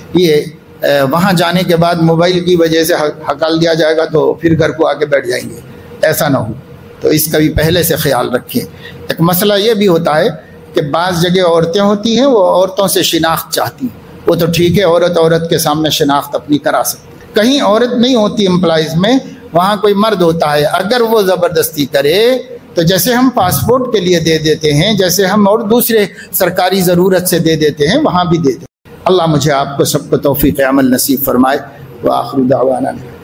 یہ وہاں جانے کے بعد موبائل کی وجہ سے ہکال دیا جائے گا تو پھر گھر کو آ کے بیٹھ جائیں گے، ایسا نہ ہو. تو اس کا بھی پہلے سے خیال رکھیں. ایک مسئلہ یہ بھی ہوتا ہے کہ بعض جگہ عورتیں ہوتی ہیں، وہ عورتوں سے شناخت چاہتی ہیں. وہ تو ٹھیک ہے، عورت کے سامنے شناخت اپنی کرا سکتی. کہیں عورت نہیں ہوتی امپلائیز میں، وہاں کوئی مرد ہوتا ہے، اگر وہ زبردستی کرے تو جیسے ہم پاسپورٹ کے لیے دے دیتے ہیں، جیسے ہم اور دوسرے سرکاری ضرورت سے دے دیتے ہیں، وہاں بھی دے دیں۔ اللہ مجھے آپ کو سب کو توفیق عمل نصیب فرمائے۔ وآخر دعوانا